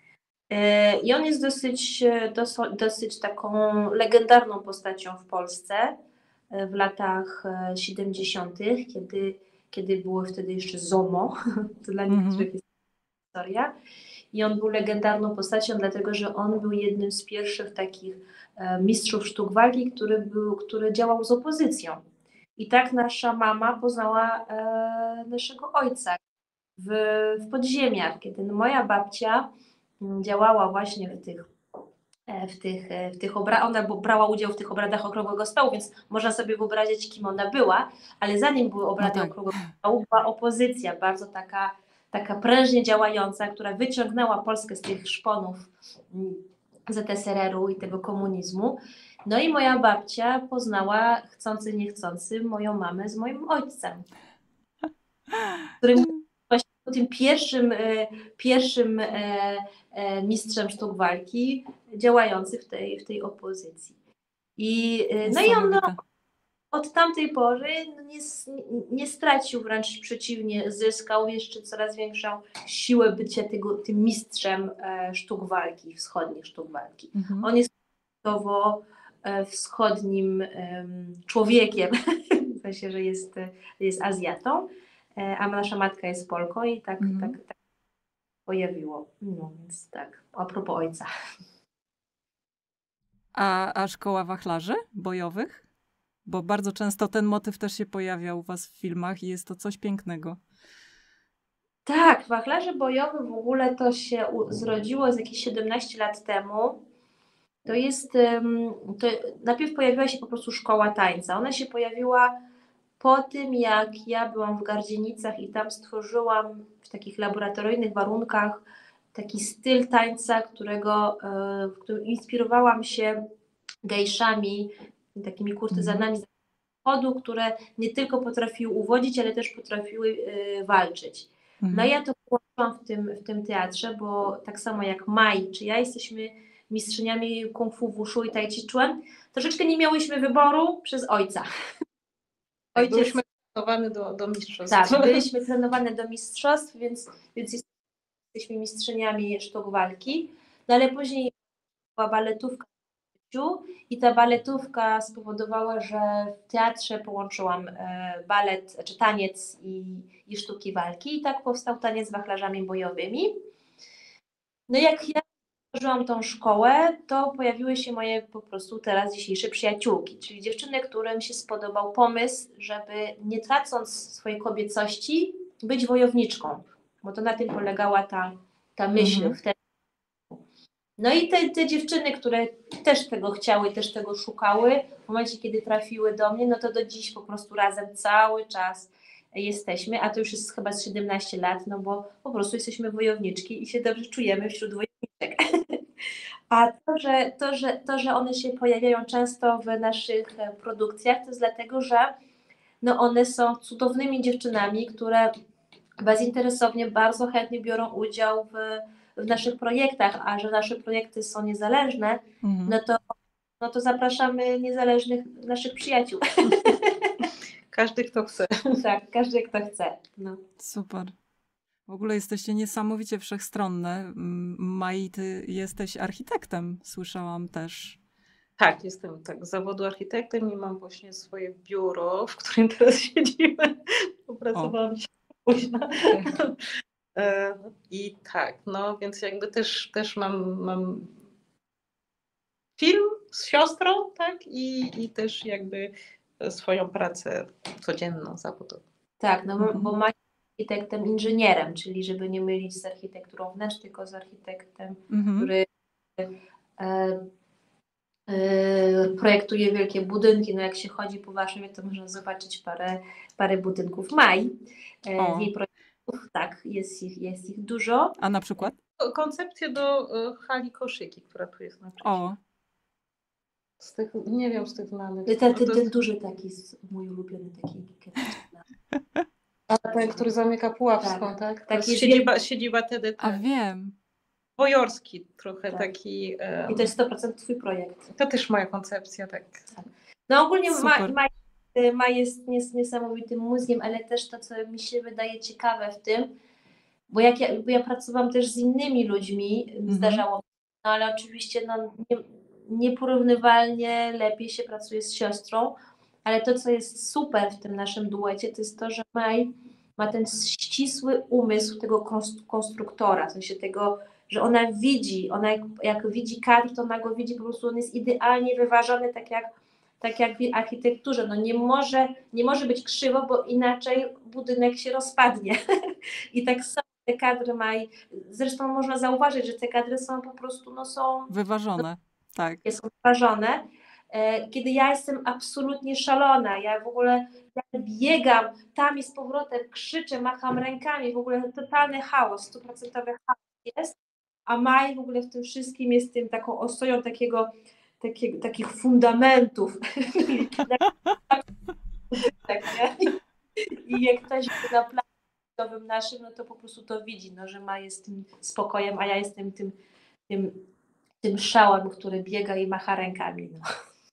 E, I on jest dosyć, doso- dosyć taką legendarną postacią w Polsce e, w latach e, siedemdziesiątych, kiedy, kiedy było wtedy jeszcze ZOMO, to dla Mhm. niektórych jest historia. I on był legendarną postacią, dlatego że on był jednym z pierwszych takich e, mistrzów sztuk walki, który, był, który działał z opozycją. I tak nasza mama poznała e, naszego ojca w, w podziemiach, kiedy moja babcia m, działała właśnie w tych, e, w tych, e, w tych obradach, ona bo- brała udział w tych obradach Okrągłego Stołu, więc można sobie wyobrazić, kim ona była, ale zanim były obrady tak. Okrągłego Stołu, była opozycja, bardzo taka, taka prężnie działająca, która wyciągnęła Polskę z tych szponów mm, Z S R R-u i tego komunizmu. No i moja babcia poznała, chcący, niechcący, moją mamę z moim ojcem, którym właśnie był tym pierwszym, e, pierwszym e, e, mistrzem sztuk walki działający w tej, w tej opozycji. I, e, no i on no, Niesamowite. od tamtej pory no, nie, s- nie stracił, wręcz przeciwnie, zyskał jeszcze coraz większą siłę bycia tego, tym mistrzem e, sztuk walki, wschodnich sztuk walki. Mhm. On jest stosunkowo e, wschodnim em, człowiekiem, w sensie, że jest, e, jest Azjatą, e, a nasza matka jest Polką i tak, Mhm. tak, tak pojawiło. No więc tak, a propos ojca. A, a szkoła wachlarzy bojowych? Bo bardzo często ten motyw też się pojawia u was w filmach i jest to coś pięknego. Tak, wachlarze bojowe w ogóle to się u- zrodziło z jakieś siedemnaście lat temu. To jest, em, to najpierw pojawiła się po prostu szkoła tańca. Ona się pojawiła po tym, jak ja byłam w Gardzienicach i tam stworzyłam w takich laboratoryjnych warunkach taki styl tańca, którego, e, w którym inspirowałam się gejszami, takimi kurtyzanami z zachodu, które nie tylko potrafiły uwodzić, ale też potrafiły e, walczyć. No Mhm. ja to włączyłam w tym, w tym teatrze, bo tak samo jak Mai czy ja jesteśmy mistrzyniami kung fu wushu i tai chi chuan, troszeczkę nie miałyśmy wyboru przez ojca. Tak, byliśmy trenowani do, do mistrzostw. Tak, byliśmy trenowane do mistrzostw, więc, więc jesteśmy mistrzyniami sztuk walki, no ale później była baletówka w życiu i ta baletówka spowodowała, że w teatrze połączyłam e, balet, czy taniec i, i sztuki walki i tak powstał taniec z wachlarzami bojowymi. No jak ja otworzyłam tą szkołę, to pojawiły się moje po prostu teraz dzisiejsze przyjaciółki, czyli dziewczyny, którym się spodobał pomysł, żeby nie tracąc swojej kobiecości, być wojowniczką. bo to na tym polegała ta, ta myśl Mhm. wtedy. No i te, te dziewczyny, które też tego chciały, też tego szukały, w momencie, kiedy trafiły do mnie, no to do dziś po prostu razem cały czas jesteśmy, a to już jest chyba z siedemnaście lat, no bo po prostu jesteśmy wojowniczki i się dobrze czujemy wśród wojowniczek. A to że, to, że, to, że one się pojawiają często w naszych produkcjach, to jest dlatego, że no one są cudownymi dziewczynami, które bezinteresownie, bardzo chętnie biorą udział w, w naszych projektach, a że nasze projekty są niezależne, Mhm. no to, no to zapraszamy niezależnych naszych przyjaciół. Każdy, kto chce. Tak, każdy kto chce. No. Super. W ogóle jesteście niesamowicie wszechstronne. M, Mai, ty jesteś architektem, słyszałam też. Tak, jestem tak z zawodu architektem i mam właśnie swoje biuro, w którym teraz siedzimy. Popracowałam się późno. E, I tak, no więc jakby też, też mam, mam film z siostrą, tak? I, i też jakby swoją pracę codzienną, zawodową. Tak, no bo, Mhm. bo Maja jest architektem inżynierem, czyli żeby nie mylić z architekturą wnętrz, tylko z architektem, Mhm. który e, e, projektuje wielkie budynki. No jak się chodzi po Warszawie, to można zobaczyć parę, parę budynków Maj. E, O. w jej projektów, tak, jest ich, jest ich dużo. A na przykład? Koncepcję do e, hali Koszyki, która tu jest naprzeciw. O, Z tych, nie wiem, z tych znanych. Ten, ten, No to ten jest- duży taki, mój ulubiony taki. A ten, który zamyka Puławską, Tak. tak? To Taki jest siedziba, siedziba T D T. a wiem. Wojorski trochę Tak. taki. em, I to jest sto procent twój projekt. to też moja koncepcja, tak. No ogólnie ma, Super. ma, ma jest nies, niesamowitym mózgiem, ale też to, co mi się wydaje ciekawe w tym, bo jak ja, bo ja pracowałam też z innymi ludźmi, Mhm. zdarzało mi się, no ale oczywiście no, nie, nieporównywalnie lepiej się pracuje z siostrą, ale to, co jest super w tym naszym duecie, to jest to, że Maj ma ten ścisły umysł tego konst- konstruktora, w sensie tego, że ona widzi, ona jak, jak widzi kadr, to ona go widzi, po prostu on jest idealnie wyważony, tak jak, tak jak w architekturze. No nie może, nie może być krzywo, bo inaczej budynek się rozpadnie. I tak samo te kadry Maj, zresztą można zauważyć, że te kadry są po prostu, no są Wyważone. Tak. są wyważone, e, kiedy ja jestem absolutnie szalona, ja w ogóle ja biegam tam i z powrotem, krzyczę, macham rękami, w ogóle totalny chaos, stuprocentowy chaos jest, a Maj w ogóle w tym wszystkim jest tym taką ostoją takiego, takiego takich fundamentów. Tak, nie? I jak ktoś jest na planie budowym naszym, no to po prostu to widzi, no, że Maj jest tym spokojem, a ja jestem tym, tym tym szałem, który biega i macha rękami. No.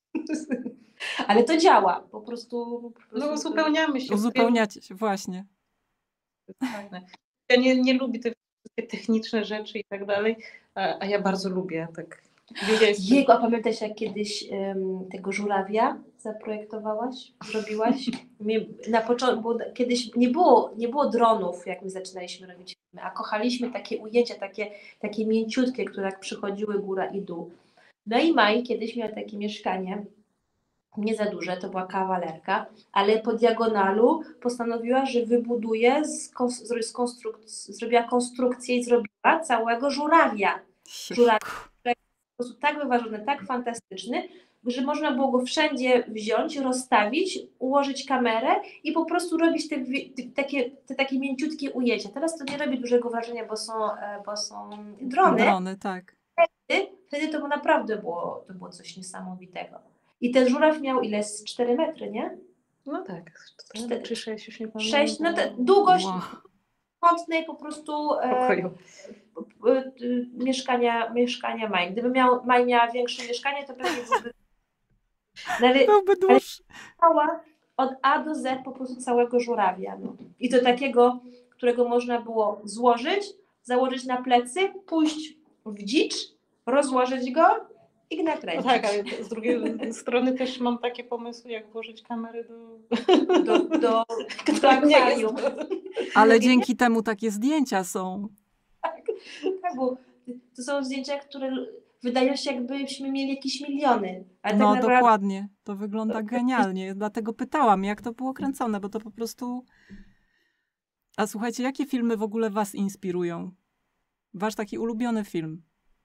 Ale to działa, po prostu. Po prostu No uzupełniamy się. Uzupełniacie się, właśnie. To jest fajne. Ja nie, nie lubię te wszystkie techniczne rzeczy i tak dalej, a, a ja bardzo lubię. Tak. Julia jest... Jego, a pamiętasz, jak kiedyś um, tego żurawia zaprojektowałaś, zrobiłaś? Mnie na początku, bo kiedyś nie było, nie było dronów, jak my zaczynaliśmy robić filmy, a kochaliśmy takie ujęcia, takie, takie mięciutkie, które jak przychodziły góra i dół. No i Maj kiedyś miała takie mieszkanie, nie za duże, to była kawalerka, ale po diagonalu postanowiła, że wybuduje, z, konstru- z konstruk- zrobiła konstrukcję i zrobiła całego żurawia. Żurawia, który jest po prostu tak wyważony, tak fantastyczny, że można było go wszędzie wziąć, rozstawić, ułożyć kamerę i po prostu robić te, te, takie, te takie mięciutkie ujęcia. Teraz to nie robi dużego wrażenia, bo są, e, bo są drony. Drony, tak. Wtedy, wtedy to naprawdę było, to było coś niesamowitego. I ten żuraw miał ile? Z cztery metry, nie? No tak, cztery Cztery. czy sześć, już nie pamiętam. sześć, no to długość Wow. kątnej po prostu e, Pokoju. e, e, mieszkania, mieszkania Maj. Gdyby miał, Maj miała większe mieszkanie, to pewnie byłby... No, ale Byłby dłuższy. cała, od A do Z po prostu całego żurawia. No. I to takiego, którego można było złożyć, założyć na plecy, pójść w dzicz, rozłożyć go i No nakręcić. tak, ale z drugiej strony też mam takie pomysły, jak włożyć kamery do... Do, do, do która nie akwarium. jest. Ale dzięki temu takie zdjęcia są. Tak, bo to są zdjęcia, które wydają się, jakbyśmy mieli jakieś miliony. A No tak naprawdę dokładnie. To wygląda genialnie. Dlatego pytałam, jak to było kręcone, bo to po prostu A słuchajcie, jakie filmy w ogóle was inspirują? Wasz taki ulubiony film?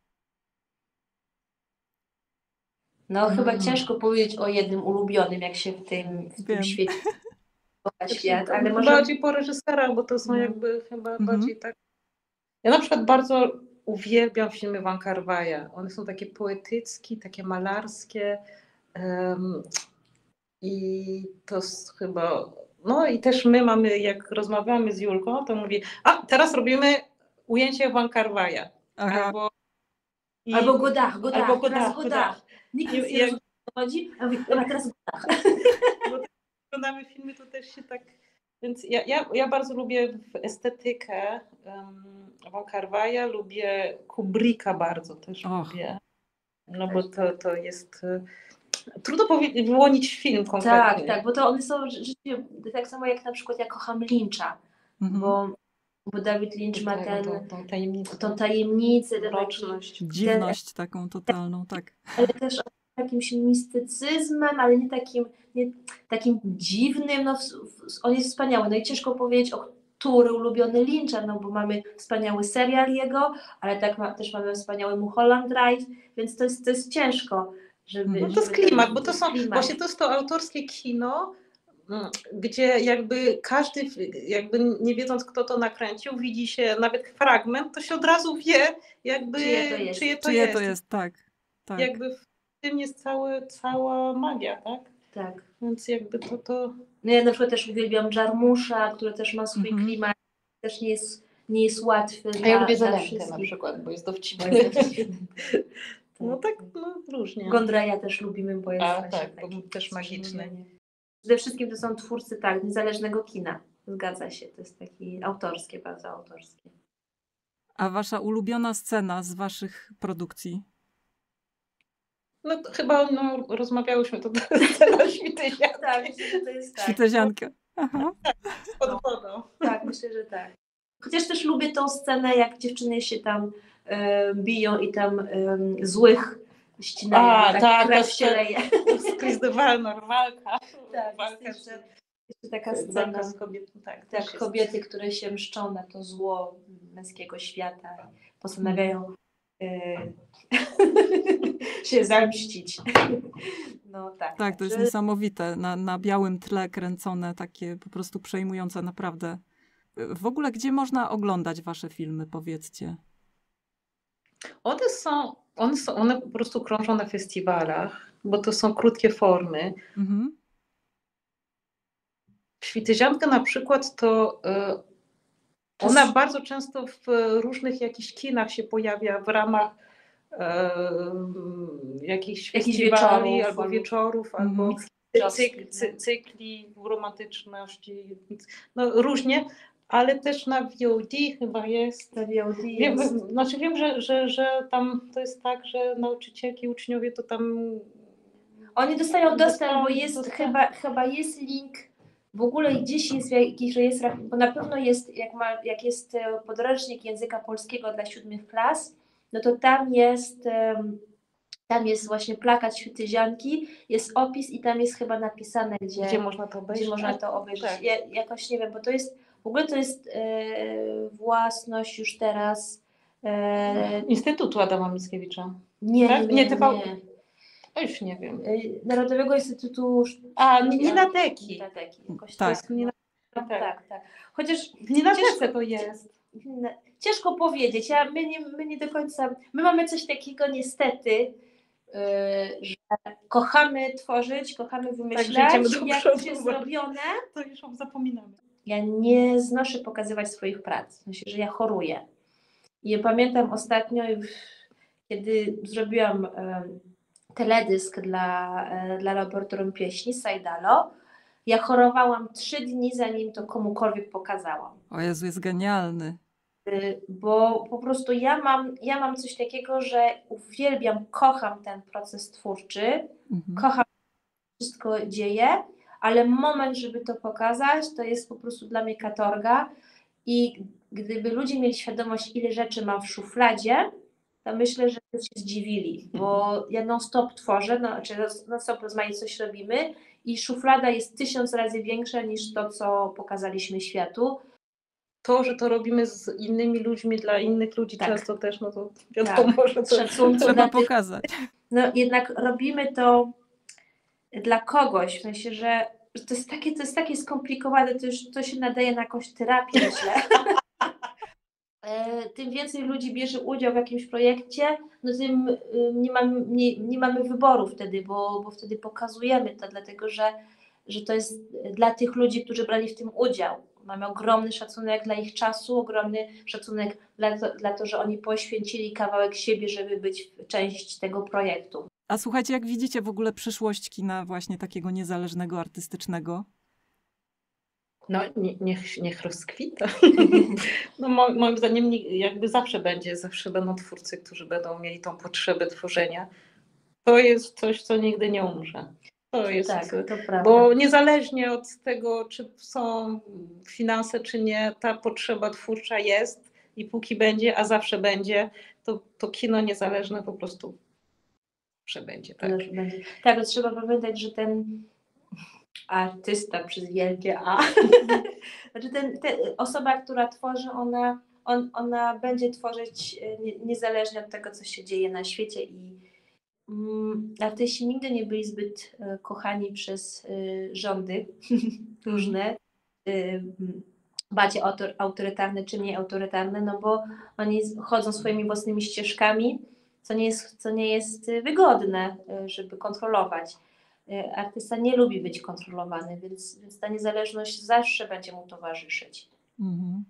No chyba Mm. ciężko powiedzieć o jednym ulubionym, jak się w tym, w tym Wiem. świecie kocha świat, Znaczy, ale to może... bardziej po reżyserach, bo to są No. jakby chyba Mhm. bardziej tak. Ja na przykład bardzo uwielbiam filmy Van Carvaja. One są takie poetyckie, takie malarskie. Um, I to jest chyba. No i też my mamy, jak rozmawiamy z Julką, to mówi, a teraz robimy ujęcie Van Carvaja. Aha. Albo, i, Albo Godard, Godard, albo teraz Godard, Godard. Nikt I- nic nie jak- rozumie, o co chodzi, a mówi, dobra, teraz Godard. oglądamy filmy, to też się tak. Więc ja, ja, ja bardzo lubię w estetykę um, Van Carvaja, lubię Kubricka bardzo też Och. lubię. No bo to, to jest. y, Trudno powie- wyłonić film konkretny. Tak, tak, bo to one są rzeczywiście tak samo jak na przykład ja kocham Lyncha, Mhm. bo, bo David Lynch ma Tą- ten, tą, tą tajemnicę. tą tajemnicę, ten taki, Mroczność. Dziwność taką totalną, tak. ale też jakimś mistycyzmem, ale nie takim, nie, takim dziwnym, no w, w, on jest wspaniały, no i ciężko powiedzieć, o który ulubiony Lyncha, no bo mamy wspaniały serial jego, ale tak ma, też mamy wspaniały Mulholland Drive, więc to jest, to jest ciężko, żeby... No No to jest żeby klimat, ten- bo to są klimat. właśnie to jest to autorskie kino, mm, gdzie jakby każdy, jakby nie wiedząc kto to nakręcił, widzi się nawet fragment, to się od razu wie jakby Czyje to jest. czyje to Czyje jest. to jest, tak. tak. Jakby w tym jest cały, cała magia, tak? Tak. Więc jakby to, to... No ja na przykład też uwielbiam Jarmusza, który też ma swój Mhm. klimat, też nie jest, nie jest łatwy A dla, ja lubię dla Zelenkę wszystkich. na przykład, bo jest Bo dowcipny. jest dowcipny. No tak, no różnie. Gondraja też lubimy, bo jest A, właśnie tak, bo taki też magiczny. Przede wszystkim to są twórcy tak, niezależnego kina. Zgadza się, to jest taki autorskie, bardzo autorskie. A wasza ulubiona scena z waszych produkcji? No to chyba no, rozmawiałyśmy, to to jest scena Śwityzianki Tak, myślę, że to jest tak. Świtezianka. Aha. pod wodą. Tak, myślę, że tak. Chociaż też lubię tą scenę, jak dziewczyny się tam e, biją i tam e, złych ścinają, A, tak, tak, krew to się jest- leje. To jest Chris de Valnor, walka. Tak, walka jest z, jeszcze, jeszcze taka walka scena. z kobietą. Tak, też Tak, jest. kobiety, które się mszczą na to zło męskiego świata, postanawiają e, się zemścić. No tak. Tak, to jest że- niesamowite. Na, na białym tle kręcone, takie po prostu przejmujące naprawdę. W ogóle, gdzie można oglądać wasze filmy, powiedzcie? One są, one są, one po prostu krążą na festiwalach, bo to są krótkie formy. Mhm. Śwityzianka na przykład to e, To ona jest- bardzo często w różnych jakichś kinach się pojawia w ramach e, jakichś Jakichś festiwali wieczorów, albo albo- wieczorów, Mhm. albo cykl, cy, cykli romantyczności, no różnie, ale też na V O D chyba jest. Na V O D Wiem, jest. znaczy wiem, że, że, że tam to jest tak, że nauczycielki, uczniowie to tam Oni dostają dostęp, Dostają bo jest dostęp. chyba, chyba jest link, w ogóle gdzieś jest w jakichś rejestrach, bo na pewno jest, jak, ma, jak jest e, podręcznik języka polskiego dla siódmych klas, no to tam jest, em, tam jest właśnie plakat Śwityzianki, jest opis i tam jest chyba napisane, gdzie, gdzie można to obejrzeć. gdzie można to obejrzeć. Tak. Ja, jakoś nie wiem, bo to jest, w ogóle to jest e, własność już teraz, e, Instytutu Adama Mickiewicza. nie, Tak? nie, Nie, nie, T V- nie. A już nie wiem. E, Narodowego Instytutu A, nie, nie na teki. Biblioteki, jakoś Tak. to jest, Nie na, tak, tak. tak, tak. Chociaż nie na Ciężko- tece to jest. no, ciężko powiedzieć, ja, my, nie, my nie do końca, my mamy coś takiego niestety, yy, że kochamy tworzyć, kochamy wymyślać, idziemy do jak przodu, już jest bo- zrobione. To już zapominamy. Ja nie znoszę pokazywać swoich prac, myślę, że ja choruję. I ja pamiętam ostatnio, kiedy zrobiłam em, teledysk dla, e, dla Laboratorium Pieśni Sajdalo, ja chorowałam trzy dni, zanim to komukolwiek pokazałam. O Jezu, jest genialny. Y, Bo po prostu ja mam, ja mam coś takiego, że uwielbiam, kocham ten proces twórczy, Mhm. kocham wszystko dzieje, ale moment, żeby to pokazać, to jest po prostu dla mnie katorga i gdyby ludzie mieli świadomość, ile rzeczy mam w szufladzie, to myślę, że by się zdziwili, bo ja non stop tworzę, no, znaczy non stop rozmawicie coś robimy i szuflada jest tysiąc razy większa niż to, co pokazaliśmy światu. to, że to robimy z innymi ludźmi, dla innych ludzi Tak. często też, no to wiadomo, Tak. że to... Szacunku Trzeba dla tych, pokazać. no jednak robimy to dla kogoś, w sensie, że że to jest takie, to jest takie skomplikowane, to już to się nadaje na jakąś terapię, myślę. E, Tym więcej ludzi bierze udział w jakimś projekcie, no tym y, nie mamy, nie, nie mamy wyboru wtedy, bo, bo wtedy pokazujemy to, dlatego że, że to jest dla tych ludzi, którzy brali w tym udział. Mamy ogromny szacunek dla ich czasu, ogromny szacunek dla to, dla to, że oni poświęcili kawałek siebie, żeby być część tego projektu. A słuchajcie, jak widzicie w ogóle przyszłość kina właśnie takiego niezależnego, artystycznego? No nie, niech, niech rozkwita. No, mo, moim zdaniem ni- jakby zawsze będzie, zawsze będą twórcy, którzy będą mieli tą potrzebę tworzenia. To jest coś, co nigdy nie umrze. To jest, Tak, to prawda. bo niezależnie od tego, czy są finanse, czy nie, ta potrzeba twórcza jest i póki będzie, a zawsze będzie, to, to kino niezależne po prostu zawsze będzie. Tak? Też będzie. Tak, to trzeba pamiętać, że ten artysta przez wielkie A, znaczy ten, ten, osoba, która tworzy, ona, on, ona będzie tworzyć nie, niezależnie od tego, co się dzieje na świecie i mm, artyści nigdy nie byli zbyt e, kochani przez e, rządy różne, e, bardziej autor, autorytarne czy mniej autorytarne, no bo oni z- chodzą swoimi własnymi ścieżkami, co nie jest, co nie jest e, wygodne, e, żeby kontrolować. E, Artysta nie lubi być kontrolowany, więc, więc ta niezależność zawsze będzie mu towarzyszyć. Mhm.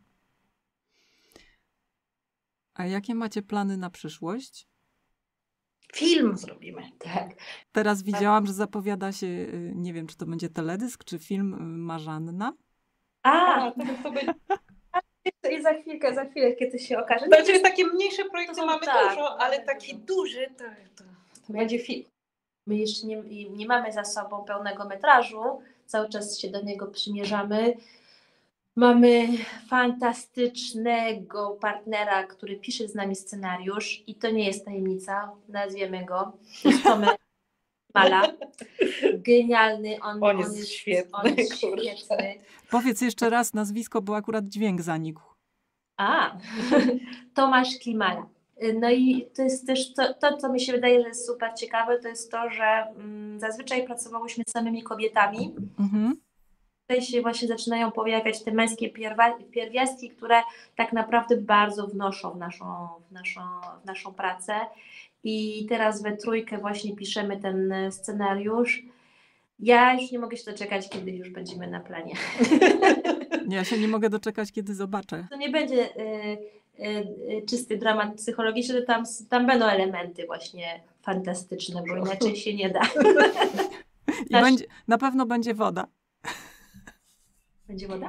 A jakie macie plany na przyszłość? Film zrobimy. Tak. Teraz widziałam, że zapowiada się, y, nie wiem, czy to będzie teledysk, czy film y, Marzanna. A, A, to, to, będzie, i za chwilkę, za chwilę, kiedy się okaże. to jest takie mniejsze projekty, To mamy tak, dużo, ale mamy taki dużo. duży, to, to, to będzie film. My jeszcze nie, nie mamy za sobą pełnego metrażu, cały czas się do niego przymierzamy. Mamy fantastycznego partnera, który pisze z nami scenariusz i to nie jest tajemnica, nazwiemy go. To jest Tomek Mala. Genialny, on, On jest świetny, On jest kurczę. świetny. Powiedz jeszcze raz nazwisko, bo akurat dźwięk zanikł. A, Tomasz Klimala. No i to jest też to, to, co mi się wydaje, że jest super ciekawe, to jest to, że mm, zazwyczaj pracowałyśmy z samymi kobietami. Mhm. Tutaj się właśnie zaczynają pojawiać te męskie pierwa, pierwiastki, które tak naprawdę bardzo wnoszą w naszą, w, naszą, w naszą pracę. I teraz we trójkę właśnie piszemy ten scenariusz. Ja już nie mogę się doczekać, kiedy już będziemy na planie. Ja się nie mogę doczekać, kiedy zobaczę. To nie będzie y, y, y, czysty dramat psychologiczny, tam, tam będą elementy właśnie fantastyczne, bo inaczej się nie da. I Nasz- będzie, na pewno będzie woda. Będzie woda?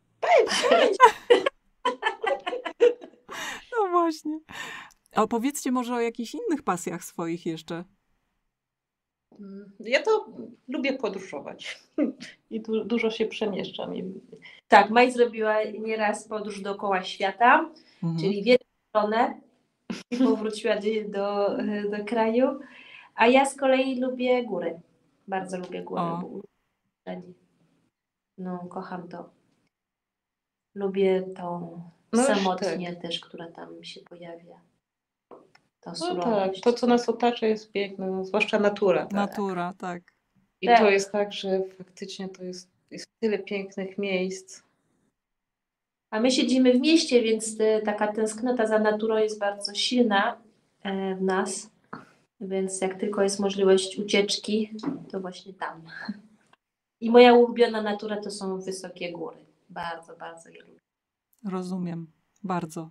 No właśnie. A opowiedzcie może o jakichś innych pasjach swoich jeszcze. Ja to lubię podróżować i du, dużo się przemieszczam. I Tak, Maj zrobiła nieraz podróż dookoła świata, Mhm. czyli w jedną stronę i powróciła do, do, do kraju. A ja z kolei lubię góry. Bardzo lubię góry. O. bo- No, kocham to. Lubię tą No już samotnie też, która tam się pojawia. Ta No tak, surowość. to co nas otacza jest piękne, no, zwłaszcza natura. Tak? Natura, tak. I Tak. to jest tak, że faktycznie to jest, jest tyle pięknych miejsc. A my siedzimy w mieście, więc te, taka tęsknota za naturą jest bardzo silna e, w nas. Więc jak tylko jest możliwość ucieczki, to właśnie tam. I moja ulubiona natura to są wysokie góry. Bardzo, bardzo je lubię. Rozumiem. Bardzo.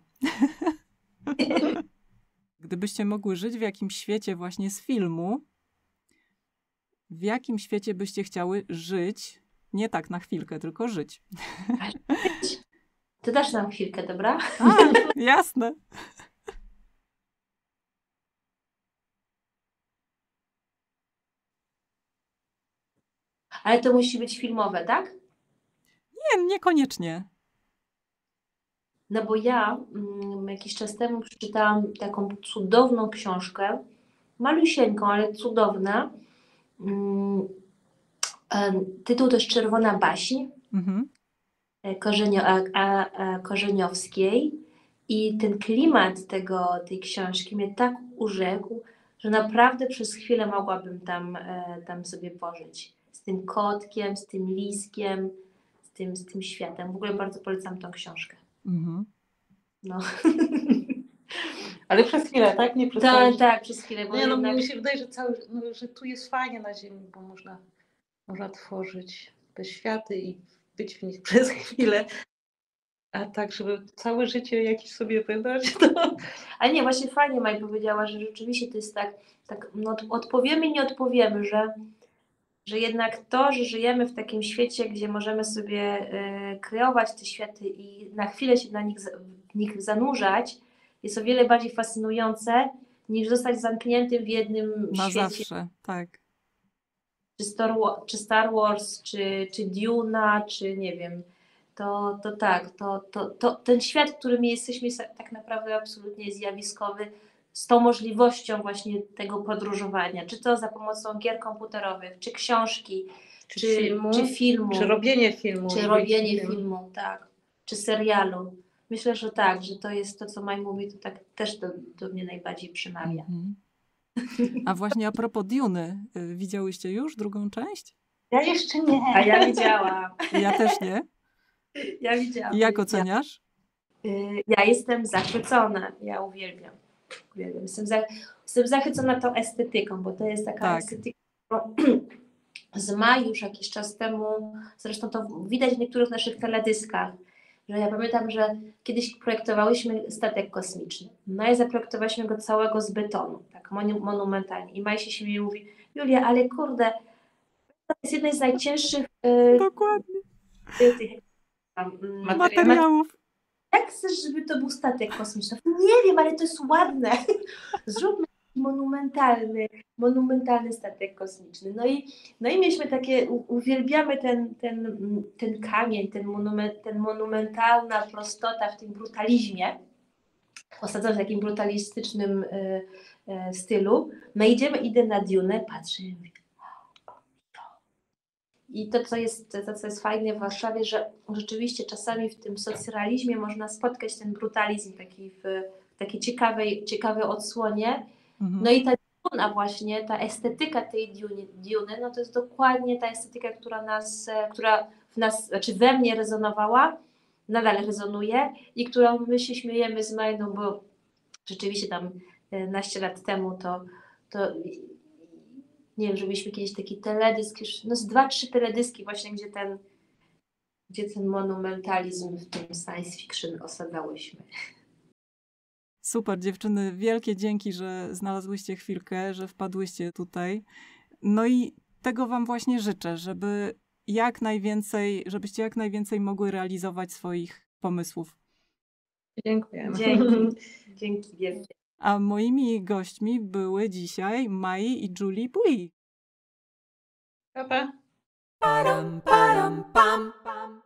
Gdybyście mogły żyć w jakimś świecie właśnie z filmu, w jakim świecie byście chciały żyć? Nie tak na chwilkę, tylko żyć. To dasz nam chwilkę, dobra? A, jasne. Ale to musi być filmowe, tak? Nie, niekoniecznie. No bo ja mm, jakiś czas temu przeczytałam taką cudowną książkę, malusieńką, ale cudowna. Mm, e, tytuł to jest Czerwona baśń. Mhm. Korzenio, a, a, a Korzeniowskiej i ten klimat tego, tej książki mnie tak urzekł, że naprawdę przez chwilę mogłabym tam, e, tam sobie pożyć. Z tym kotkiem, z tym liskiem, z tym, z tym światem. W ogóle bardzo polecam tą książkę. Mhm. No. Ale przez chwilę, tak? Nie przez Tak, cały tak, przez chwilę. Bo Nie, no jednak... mi się wydaje, że, cały, no, że tu jest fajnie na ziemi, bo można, można tworzyć te światy i być w nich przez chwilę. A tak, żeby całe życie jakieś sobie wydać, to... Ale nie, właśnie fajnie Maj powiedziała, że rzeczywiście to jest tak, tak no, odpowiemy i nie odpowiemy, że, że jednak to, że żyjemy w takim świecie, gdzie możemy sobie y, kreować te światy i na chwilę się na nich, w nich zanurzać, jest o wiele bardziej fascynujące, niż zostać zamkniętym w jednym Na świecie. zawsze, tak. Czy Star, czy Star Wars, czy, czy Duna, czy nie wiem, to, to tak, to, to, to ten świat, w którym jesteśmy, jest tak naprawdę absolutnie zjawiskowy, z tą możliwością właśnie tego podróżowania, czy to za pomocą gier komputerowych, czy książki, Czy, czy, filmu, czy filmu, czy robienie filmu. czy robienie filmu, tak, czy serialu. Myślę, że tak, że to jest to, co Maj mówi, to tak też do, do mnie najbardziej przemawia. Mhm. A właśnie a propos Duny, y, widziałyście już drugą część? Ja jeszcze nie. A ja widziałam. Ja też nie. Ja widziałam. I jak oceniasz? Ja jestem zachwycona, ja uwielbiam. uwielbiam. Jestem, za, jestem zachwycona tą estetyką, bo to jest taka Tak. estetyka, którą z Maj już jakiś czas temu, zresztą to widać w niektórych naszych teledyskach, że ja pamiętam, że kiedyś projektowałyśmy statek kosmiczny. No i zaprojektowałyśmy go całego z betonu, tak monu- monumentalnie. I Maj się śmieje i mówi, Julia, ale kurde, to jest jeden z najcięższych y, Dokładnie. y, tych um, Materiałów. Jak chcesz, żeby to był statek kosmiczny? Nie wiem, ale to jest ładne. Zróbmy monumentalny, monumentalny statek kosmiczny. No i, no i mieliśmy takie, u- uwielbiamy ten, ten, ten kamień, ten, monument, ten monumentalna prostota w tym brutalizmie, osadzona w takim brutalistycznym y, y, stylu. No idziemy, idę na Dunę, patrzę i mówię, i to co, jest, to, co jest fajne w Warszawie, że rzeczywiście czasami w tym socrealizmie można spotkać ten brutalizm taki w, w takiej ciekawej, ciekawej odsłonie. Mhm. No i ta Duna właśnie, ta estetyka tej Duny, Duny, no to jest dokładnie ta estetyka, która nas, e, która w nas, znaczy we mnie rezonowała, nadal rezonuje i którą my się śmiejemy z Majną, bo rzeczywiście tam e, naście lat temu to, to nie wiem, żebyśmy kiedyś taki teledysk, już, no z dwa, trzy teledyski właśnie, gdzie ten, gdzie ten monumentalizm w tym science fiction osadzałyśmy. Super, dziewczyny, wielkie dzięki, że znalazłyście chwilkę, że wpadłyście tutaj. No i tego wam właśnie życzę, żeby jak najwięcej, żebyście jak najwięcej mogły realizować swoich pomysłów. Dziękujemy. Dzięki, dzięki wielkie. A moimi gośćmi były dzisiaj Mai i Julie Bui. Pa, pa. Param, param, pam, pam.